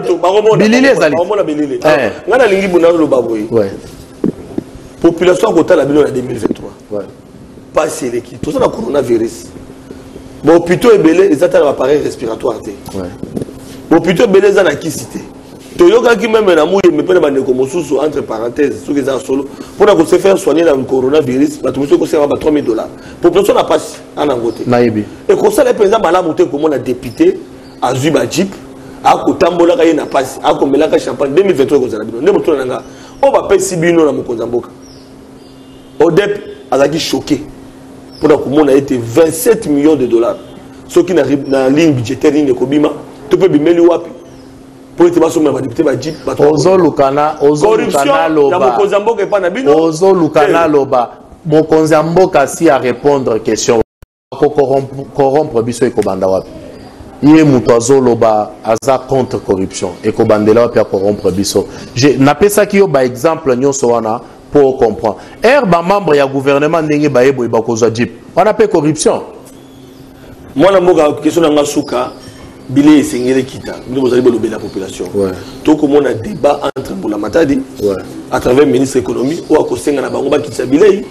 nga nalingi bona loba boye population akotala bino na 2023 pasi eleki toza na coronavirus bahôpitaux ebele eza ta na baappareil respiratoire te bahôpitaux ebele eza na kisi te toyokaki meme na muye mpe na bandeko mosusu entre parenthèses soki eza solo mpona kose faire soigner na coronavirus bato mosusu ekosema ba $3000 population na pasi anango te nayebi ekosala mpenza malamu te komona député azwi bajip akotambolaka ye na pasi akomelaka champagne 2023 ekozala bino nde motuna na nga oyo bapesi bino na mokonzi ya mboka odep azalaki choqué mpona komona ete 27 millions de dollars soki na ligne budgétaire nini ekobima to mpe bimeli wapi pour être baso ma député ba jip ba ozolukana loba mokonzi mboka epa na bino ozolukana loba mokonzi mboka si à répondre question ko corrompre biso ekobanda wapi ye muto azoloba aza contre corruption ekobandela wapi a corrompre biso je napesaki yo ba exemple nyonso wana pour comprendre ba membre ya gouvernement ndenge ba yebo ba kozwa jip wana pe corruption mwana mboka question na ngasuka bilé esengeli kita bino bozali bolobela la population to komona débat entre Mbula Matadi à travers ministre économie ou akosenga na bango bakitisa bilei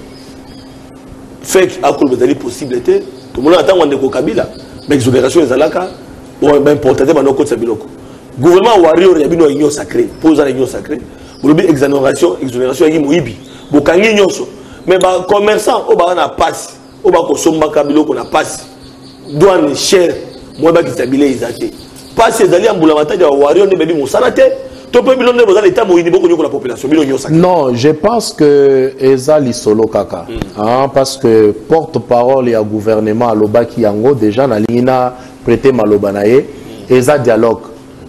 fait akolo bozali possibilité to mona atango ndeko Kabila mais exonération ezalaka ou ben importateur bano kotisa biloko gouvernement wario ya bino union sacrée posa la union sacrée bolobi exonération yi moyibi bokangi nyonso mais ba commerçant o ba na passe o ba kosomba kabiloko na passe douane cher moi ba kitabile izate passe ezali Mbula Matadi wa wario ne bebi mosala te to pe bilonde bozali état moyini boko nyoko la population bino nyosa non je pense que ezali solo kaka parce que porte-parole ya gouvernement alobaki yango déjà na lingina prêter maloba na ye eza dialogue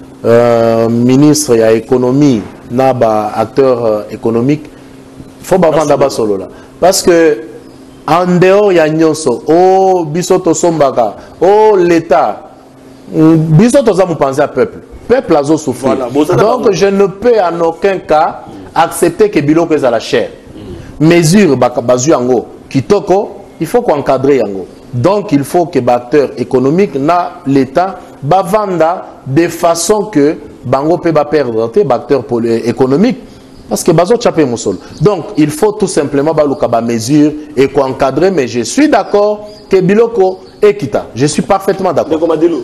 ministre ya économie na ba acteur économique faut ba vanda ba solo là parce que en dehors ya nyonso o biso to sombaka o l'état biso to za mupanzi à peuple azo souffrir donc je ne peux en aucun cas accepter que biloko eza la chair mesure bazu yango kitoko il faut encadrer yango donc il faut que acteur économique na l'état ba vanda de façon que bango pe ba perdre te acteur économique parce que bazo chapé mosolo donc il faut tout simplement baluka ba mesure et encadrer mais je suis d'accord que biloko ekita je suis parfaitement d'accord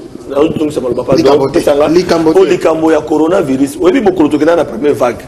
likambo ya coronavirus oyebi mokolo tokenda na première vague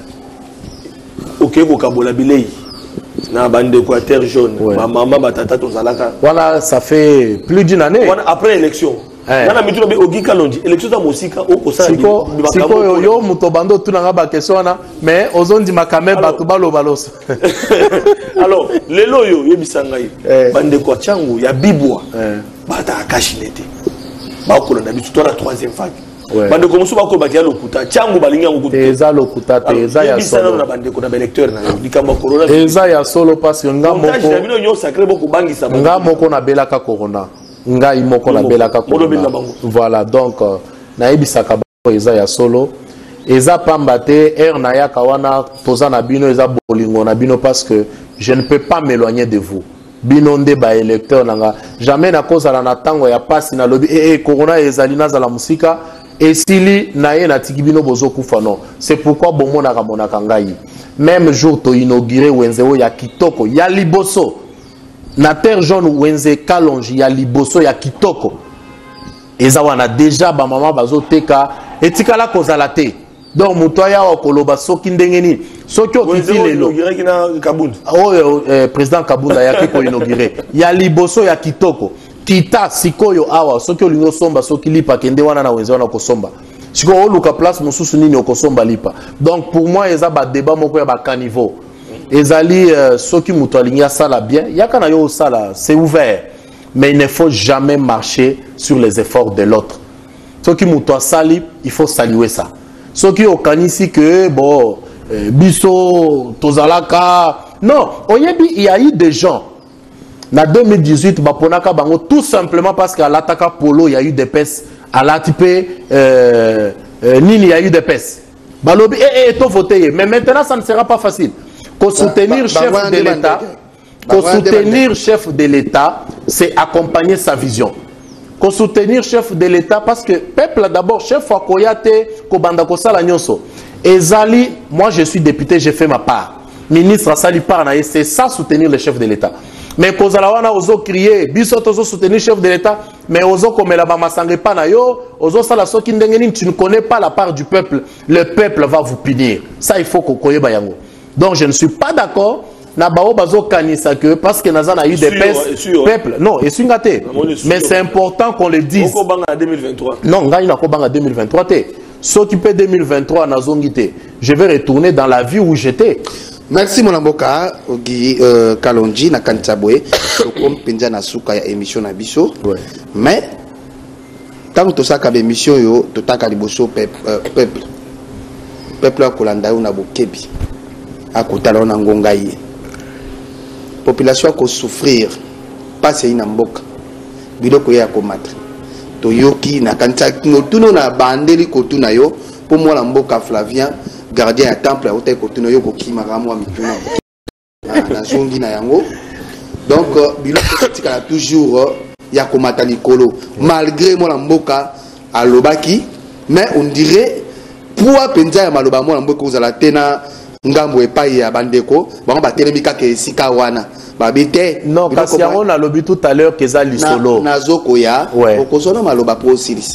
ok kokabola bilei na bandeko ya terre jaune maman batata tozalaka voilà ça fait plus d'une année après élection nana mituna be Ogi Kalonji élection za mosika okosala siko yo muto bando tunanga ba question wana mais ozondi makame bato baloba loso alors lelo yo yebisanga bandeko changu ya bibwa bata akashinete bakola na bitu na troisième vague bandeko musu bakola bakia lokuta changu balinga ngokuta eza lokuta te eza ya solo na bandeko na électeur na likamba corona eza ya solo parce que ngamo ko na bino nyo sacré boko bangisa ngamo ko na belaka corona ngai moko na belaka corona voilà donc naibisaka ba eza ya solo eza pamba te na ya kawana toza na bino eza bolingo na bino parce que je ne peux pas m'éloigner de vous bino nde ba électeur nanga jamais na kozala na tango ya pasi na lobi corona ezali nazala musika esili na ye na tiki bino bozo kufa non c'est pourquoi bomonaka monaka ngai même jour to inauguré wenzeo ya kitoko ya liboso na terre jaune wenze kalonji ya liboso ya kitoko eza wana déjà ba mama bazoteka etikala kozala te donc mutoya wa koloba soki ndengeni soki okiti lelo président Kabunda yaki ko inaugurer ya liboso ya kitoko kita sikoyo awa soki olingo somba soki lipa kende wana na wenze wana kosomba siko oluka place mususu nini okosomba lipa. Donc pour moi eza ba débat moko ya ba caniveau ezali soki muto alingi asala bien yaka na yo sala, c'est ouvert, mais il ne faut jamais marcher sur les efforts de l'autre. Soki muto asali, il faut saluer ça. Soki okanisi que bon biso tozalaka non, oyebi il y a eu des gens en 2018 baponaka bango tout simplement parce qu'à l'ataka polo il y a eu des pèses à l'atipé nini il y a eu des pèses balobi to voter, mais maintenant ça ne sera pas facile. Pour soutenir chef de l'État, chef de l'État, c'est accompagner sa vision. Pour soutenir chef de l'État, parce que peuple d'abord, chef Wakoyate, Kobanda Kosala Nyonso. Ezali, moi je suis député, j'ai fait ma part. Ministre Asali Parnaye, c'est ça soutenir le chef de l'État. Mais Kozalawana ozo crier, biso tozo soutenir le chef de l'État, mais ozo komela ba masangé panayo, ozo sala soki ndengeni, tu ne connais pas la part du peuple, le peuple va vous punir. Ça il faut kokoye bayango. Donc je ne suis pas d'accord parce que Nazan a eu des pèses peuple. Non, et mais c'est important qu'on le dise. Non, il y a en 2023. S'occuper 2023 Nazongité. Je vais retourner dans la vie où j'étais. Merci mon amboka Ogi Kalonji na Kantabwe comme penja na suka ya émission na biso. Mais tant que ça ka émission yo to taka liboso peuple. Peuple a kolanda yo na bokebi. À côté de la population a souffrir pas c'est une amboka biloko ya komatra to yoki na kanta tuno na bandeli kotuna yo pour moi l'amboka Flavien gardien à temple au tel kotuna yo koki maramwa mituna na zongi na yango. Donc biloko tika toujours ya komata likolo malgré moi l'amboka à lobaki, mais on dirait pour penza ya maloba moi l'amboka uzala tena ngambo epai ya bandeko bango batelemika ke sika wana babite non kasi on a lobby tout à l'heure que ça lisolo nazoko ya okozona maloba po silis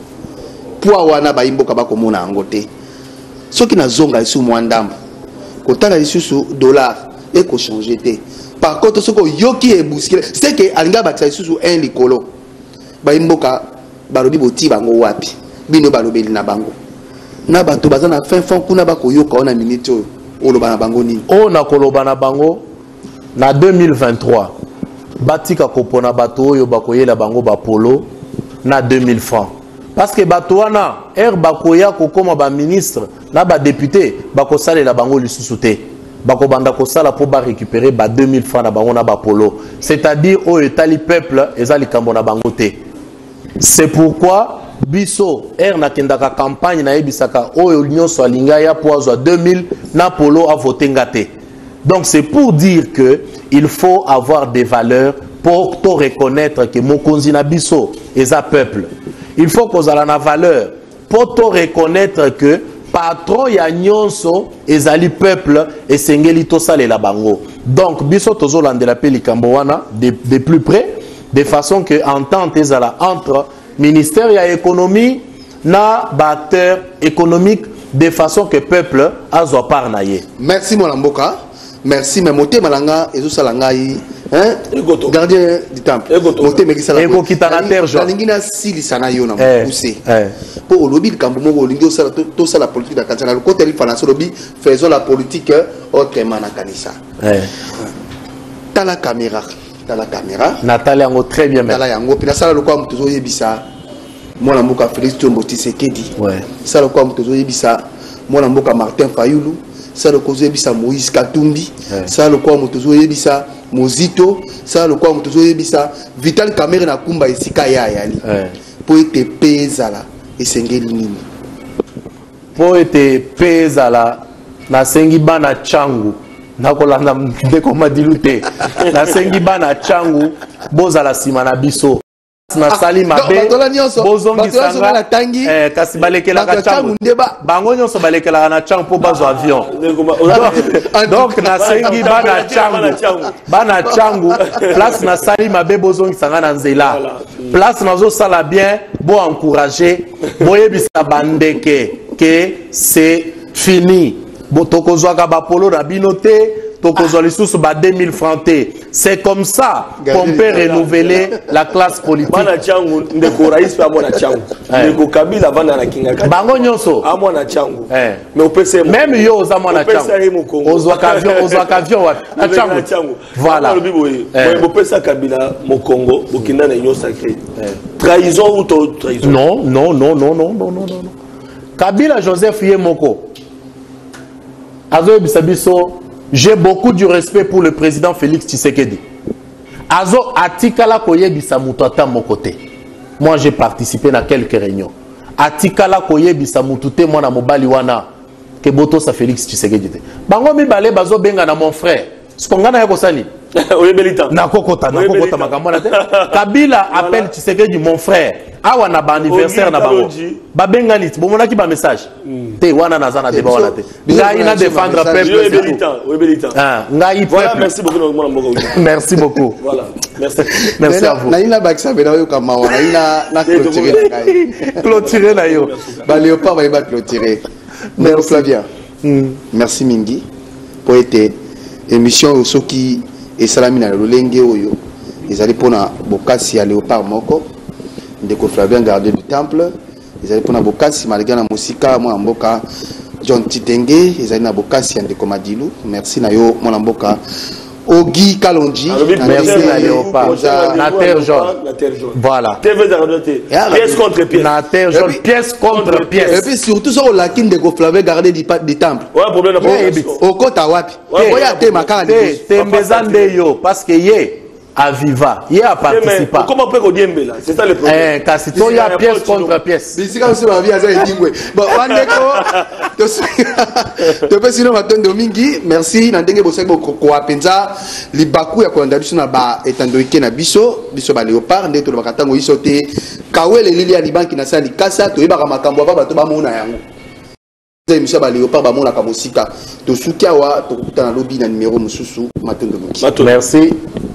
pour wana baimboka bakomona angote soki nazonga isu mwandamba kotala lisusu dollar et ko changer té par contre soko yoki e bousculer c'est que alinga batsa lisusu un likolo baimboka balobi boti bango wapi bino balobeli na bango na bato bazana fin fond kuna bakoyoka ona minute oloba na bango nini o na koloba na bango na 2023 batika kopona bato oyo bakoyela bango ba polo na 2000 francs parce que bato wana bakoya kokoma ba ministre na ba député bakosalela bango lisusu te bakobanda kosala po ba récupérer ba 2000 francs na bango na ba polo, c'est-à-dire oyo etali peuple ezali kambo na bango te. C'est pourquoi biso na kendaka campagne na ebisaka oyo nyonso alinga ya poazo 2000 na polo a voté ngate. Donc c'est pour dire que il faut avoir des valeurs pour te reconnaître que mokonzi na biso eza peuple. Il faut qu'on ait la valeur pour te reconnaître que patron ya nyonso ezali peuple et sengeli to sale la bango. Donc biso tozo landela pe likambo wana de plus près de façon que entente ezala entre ministère ya économie na acteur économique de façon que peuple azwa part na ye. Merci mon amboka. Merci mais moté malanga ezo salangai hein gardien du temple moté mais ça la eko kitana terre jo lingina sili sana yo na pousser pour lobby kambo mo lingo sala to sala politique da kanzana le côté finance lobby faisons la politique autrement na kanisa ta la caméra Nathalie yango très bien mais la yango puis la sala le quoi mutozo yebisa moi la mboka Félix Tombo Tshisekedi ça le quoi mutozo yebisa moi la mboka Martin Fayulu ça le cause ebisa Moïse Katumbi ça le quoi mutozo yebisa Mozito ça le quoi mutozo yebisa Vital Kamerhe na kumba esika ya yali po ete pezala esengeli nini po ete pezala na sengi bana changu nakolanda ndeko madilute na sengi bana changu bozala sima na biso na sali mabe bozongi sanga kasi balekelaka changu bango nyonso balekelaka na changu po bazo avion donc na sengi bana changu place na sali mabe bozongi sanga na nzela place nazo sala bien bo encourager boyebisa bandeke que c'est fini. Botokozwaka bapolo na binote. Ba 2000 francs. C'est comme ça qu'on peut renouveler la classe politique. Même yo zamana voilà. Trahison ou trahison? Non. Kabila Joseph Yemoko. Azo bisabiso. J'ai beaucoup du respect pour le président Félix Tshisekedi. Azo atikala koyebisa mutata mon côté. Moi j'ai participé à quelques réunions. Atikala koyebisa mutute moi na mobali wana ke boto sa Félix Tshisekedi. Bango mi balé bazo benga na mon frère. Skongana yako sani. Nakokota makamona te. Kabila appelle Tshisekedi mon frère. Awa na ba anniversaire na bango. Ba benga nit. Bomona ki ba message. Te wana nazana débat wana te. Ngai na défendre peuple. Ngai voilà, merci beaucoup mon mboka. Merci beaucoup. Voilà. Merci. Merci à vous. Na ina bakisa bena yo kama wana na clôturer ngai. Clôturer na yo. Ba Léopard va clôturer. Merci Flavia. Merci mingi pour être émission soki et salami na lolenge oyo. Ils allaient pour na bokasi à Léopard moko. Ndeko Flavien gardien du temple. Ils allaient pour na bokasi malgré na musika moi mboka John Titenge. Ils allaient na bokasi ndeko Madilu. Merci na yo mon mboka Ogi Kalonji. Merci na Léopard. Na terre jaune. Voilà. Pièce contre pièce. Na terre jaune. Pièce contre pièce. Et puis surtout sur la kin ndeko Flavien gardien du temple. Ouais, problème na problème. Okota wapi. Oya te makala. Tembezande yo parce que yé Aviva, il a participé. Comment on peut dire là? C'est ça le problème. Il y a pièce contre pièce. Ici, comme si ma vie a été dit. Bon, on peut sinon attendre Domingi. Merci. Nandenge boseko ko apenza libaku ya kolanda biso na ba etandoike na biso ba Léopard ndeto ba katango isote kawele lili ya libanki na sali kasa to yeba makambo ba bato ba mona yango. Émission ba Léopard ba mona ka musika to sukiawa to kutana lobi na numéro mususu matondo muki. Merci.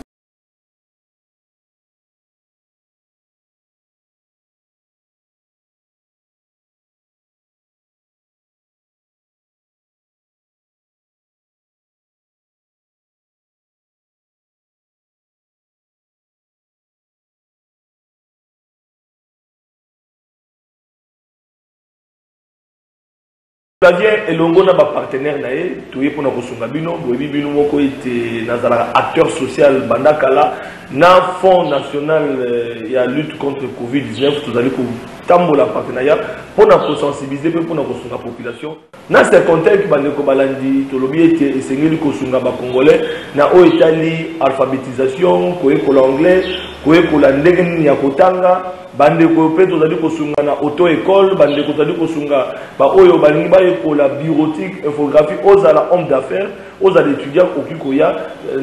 Flavien elongo na ba partenaire na ye toye pona kosunga bino boyebi bino moko ete nazala acteur social bandakala na Fonds national ya lutte contre Covid-19 tozali ko tambola partenariat pona ko sensibiliser pe pona kosunga population na ce contexte bandeko balandi tolobi ete esengeli kosunga ba congolais na o etali alphabétisation ko école anglais ko école ndenge ya kotanga bandeko pe tozali kosunga na auto école bandeko tozali kosunga ba oyo balingi ba école bureautique infographie ozala homme d'affaires ozala étudiant okikoya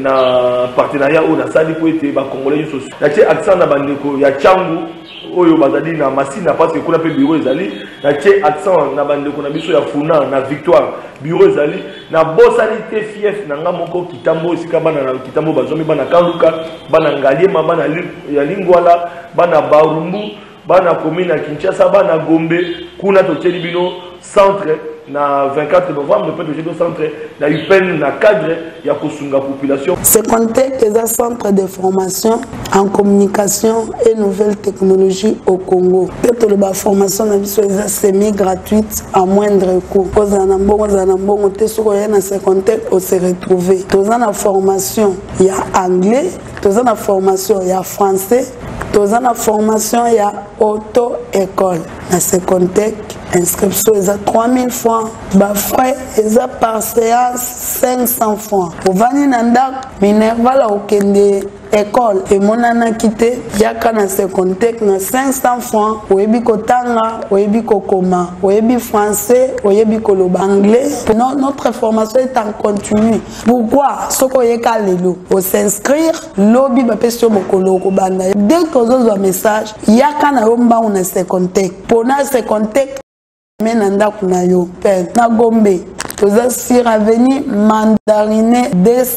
na partenariat o na sali ko ete ba congolais nyonso na tie accent na bandeko ya Tchangu oyo bazali na Masina parce que kuna pe bureau ezali na tie accent na bandeko na biso ya Funa na Victoire bureau ezali na bosalité fief na nga moko kitambo esika bana na kitambo bazomi bana Kanduka bana Ngaliema bana ya Lingwala bana Barumbu bana commune ya Kinshasa bana Gombe kuna toteli bino centre na 24 novembre peut être centre na UPN na cadre ya kosunga population. Ce contexte est un centre de formation en communication et nouvelles technologies au Congo. Peut-être la formation na biso est semi gratuite à moindre coût. Aux anambongo te soko ya na ce contexte on se retrouver. Tous en formation il y a anglais, tous en formation il y a français, tous en formation il y a auto école. Dans ce contexte inscription est à 3000 francs, bas frais est à par séance 500 francs. Au vani nanda Minerva la okende école et mon ana quitté yaka na ce contexte na 500 francs oyebi kotanga oyebi kokoma oyebi français oyebi koloba anglais. Notre formation est en continu. Pourquoi soko yeka lelo o s'inscrire lobby ba peso bokolo ko banda dès que vous avez un message yaka na yomba on a ce contexte pour na ce contexte menanda kunayo pe na Gombe toza sur avenue Mandarine 200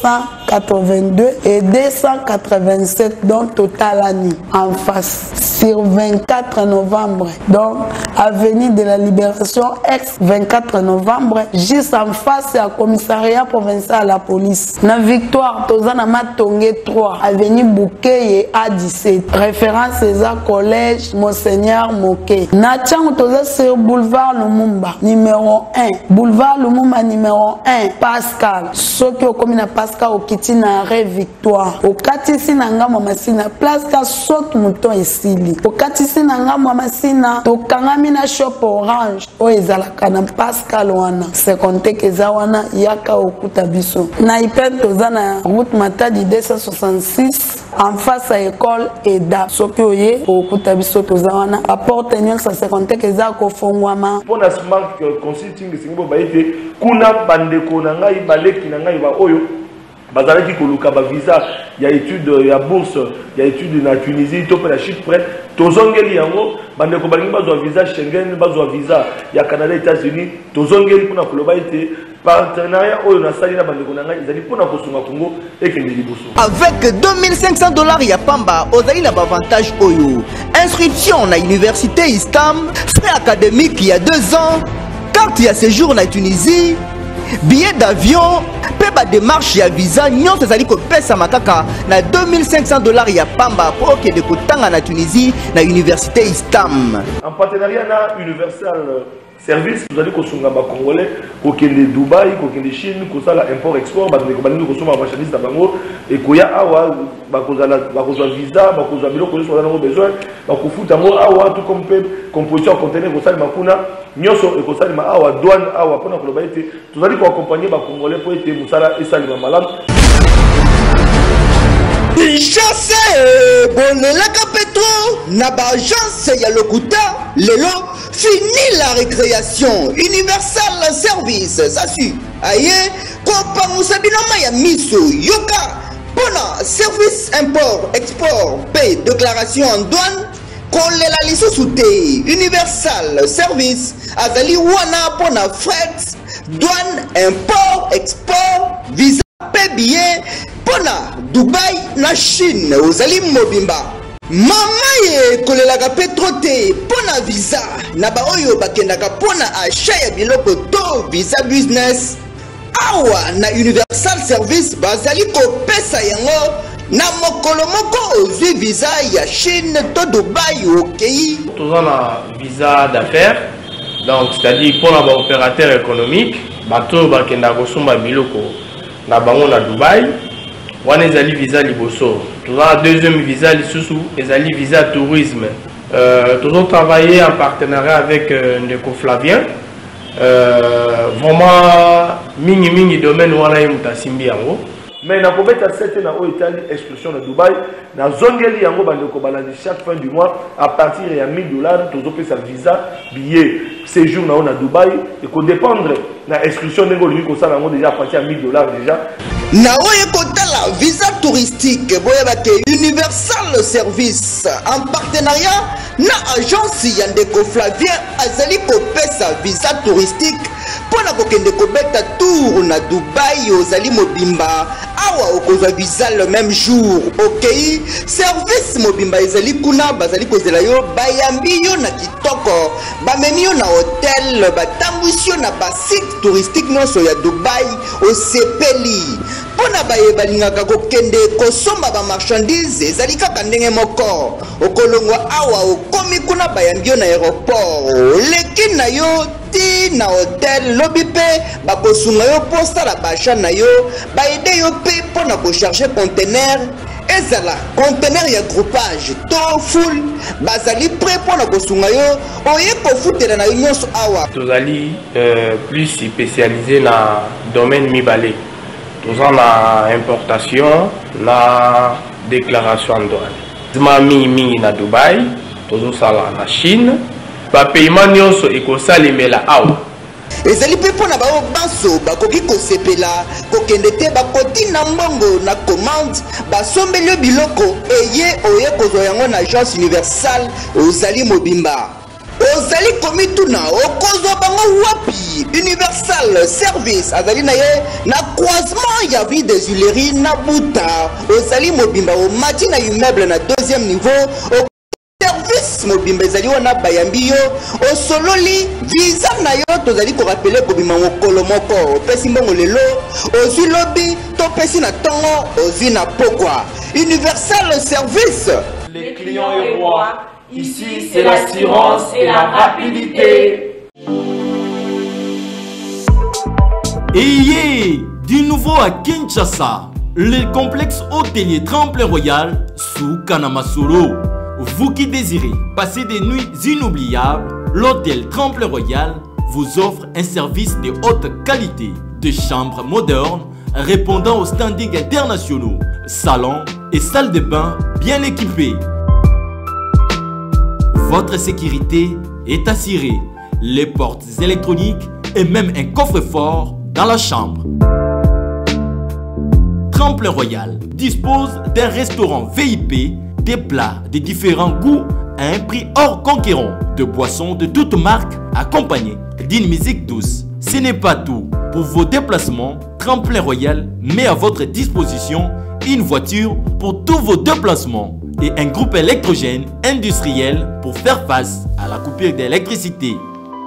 282 et 287 donc total année en face sur 24 novembre donc avenue de la Libération ex 24 novembre juste en face à commissariat provincial à la police na Victoire tozana Matonge 3 avenue Boukeye A17 référence à collège Monseigneur Moké na tchango toza sur boulevard Lumumba numéro 1 boulevard Lumumba numéro 1 Pascal soki okomi na Pascal okiti na rue Victoire okatisi na ngambo masina place ka soki muto esili okatisi na ngambo masina tokangami na shop Orange o ezalaka na Pascal wana se compte que za wana yaka okuta biso na ipen toza na route Matadi 266 en face à école EDA soki oye okuta biso toza wana apporte nyonso se compte que za ko fongwama pona smart consulting singo baite kuna bandeko na ngai baleki na ngai ba oyo bazalaki koluka ba visa ya étude ya bourse ya étude na Tunisie to pe na Chypre tozongeli yango bandeko balingi bazwa visa Schengen bazwa visa ya Canada États-Unis tozongeli kuna koloba ite partenariat oyo na sali na bandeko na ngai ezali pona kosunga Congo ekende liboso. Avec $2500 ya pamba ozali na avantage oyo inscription na université ISTAM, frais académiques il y a 2 ans, carte ya séjour na Tunisie, billet d'avion, peba démarche ya visa, nyon tezali ko pesa makaka na $2500 ya pamba pour que de kotanga na Tunisie na université ISTAM. En partenariat na Universal Service, vous allez kosunga ba Congolais kokende Dubaï, kokende Chine, kosala import export, ba ndeko balingi kosoma marchandise na bango et koya awa ba kozala visa, ba kozala biloko nyonso bazana besoin, ba kofuta ngo awa tout comme pe composition conteneur kosala makuna nyonso e kosala ma awa douane awa pona koloba ete tozali ko accompagner ba Congolais pour ete musala esali ma malamu. Chasse bonelaka petro na ba agence ya lokuta lelo fini la récréation Universal Service sasu aye kopangusa binoma ya miso yoka pona service import export paie déclaration en douane kolela lisusu te Universal Service azali wana pona fret douane import export visa paie billet pona Dubaï na Chine ozali mobimba mama ye kolelaka petro te pona visa na ba oyo bakendaka pona achat ya biloko to visa business awa na Universal Service bazali kopesa yango na mokolo moko ozwi visa ya Chine to Dubaï okei toza na visa d'affaires donc c'est-à-dire pona ba opérateur économique bato bakenda kosomba biloko na bango na Dubaï wana ezali visa liboso toza deuxième visa lisusu ezali visa tourisme toujours travailler en partenariat avec Ndeko Flavien vraiment mingi domaine wana ye mutasimbi yango mais na kobeta sete na o Italie exclusion na Dubaï na zongeli yango bandeko balandi chaque fin du mois à partir ya $1000 tozopesa visa billet séjour na Dubaï et ko dépendre na exclusion ndenge olingi kosala yango déjà à partir ya $1000 déjà na oye kotala visa touristique boyeba ke Universal Service en partenariat na agence ya Ndeko Flavien azali kopesa visa touristique pona kokende kobeta tour na Dubaï ozali mobimba awa okozwa visa le même jour okei service mobimba ezali kuna bazali kozela yo bayambi yo na kitoko bamemi yo na hotel batambwisi yo na basite touristique nyonso ya Dubaï osepeli pona baye balingaka kokende kosomba ba marchandise ezali kaka ndenge moko okolongwa awa okomi kuna bayambi yo na aéroport oleki na yo ti na hotel lobi pe bakosunga yo posta la basha na yo baide yo pe pona kocharger conteneur ezala conteneur ya groupage to full bazali prêt pona kosunga yo oye kofutela na yo nyonso awa tozali plus spécialisé na domaine mibale toza na importation na déclaration en douane zima mingi na Dubaï tozosala na Chine bapaiement nyonso ekosalemela awa ezali pe mpona bao banso bakoki kosepela kokende te bakotina mbongo na commande basombeli yo biloko eye oye kozwa yango na agence universale ozali mobimba ozali komituna okozwa bango wapi. Universal Service azali na ye na croisement ya vie des Huileries na Buta. Ozali mobimba omati na immeuble na deuxième niveau. Service mobimba ezali wana bayambi yo osololi visa na yo tozali ko rappeler kobima mokolo moko opesi mbongo lelo ozwi lobi topesi na tongo ozwi na pokwa. Universal Service, les clients et rois. Ici, c'est l'assurance et la rapidité. Et du nouveau à Kinshasa, le complexe hôtelier Tremplin Royal sous Kanamasolo. Vous qui désirez passer des nuits inoubliables, l'hôtel Tremplin Royal vous offre un service de haute qualité, de chambres modernes répondant aux standings internationaux, salons et salles de bain bien équipés. Votre sécurité est assurée, les portes électroniques et même un coffre-fort dans la chambre. Tremplin Royal dispose d'un restaurant VIP, des plats de différents goûts à un prix hors conquérant, de boissons de toutes marques accompagnées d'une musique douce. Ce n'est pas tout. Pour vos déplacements, Tremplin Royal met à votre disposition une voiture pour tous vos déplacements et un groupe électrogène industriel pour faire face à la coupure d'électricité.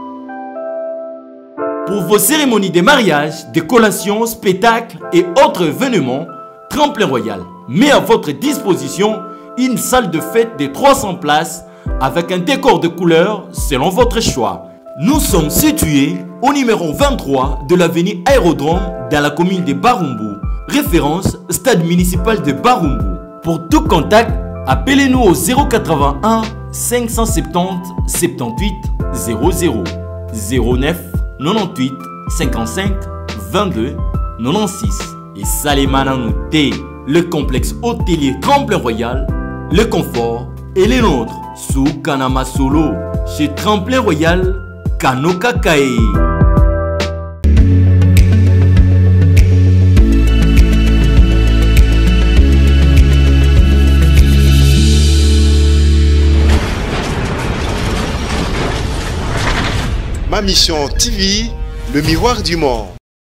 Pour vos cérémonies de mariage, de collations, spectacles et autres événements, Tremplin Royal met à votre disposition une salle de fête de 300 places avec un décor de couleurs selon votre choix. Nous sommes situés au numéro 23 de l'avenue Aérodrome dans la commune de Barumbu. Référence stade municipal de Barumbu. Pour tout contact, appelez-nous au 081 570 78 00 09 98 55 22 96. Et Salimana Nouté, le complexe hôtelier Tremplin Royal, le confort et les nôtres sous Kanamasolo chez Tremplin Royal Kanoka Kae. Ma mission TV, le miroir du monde.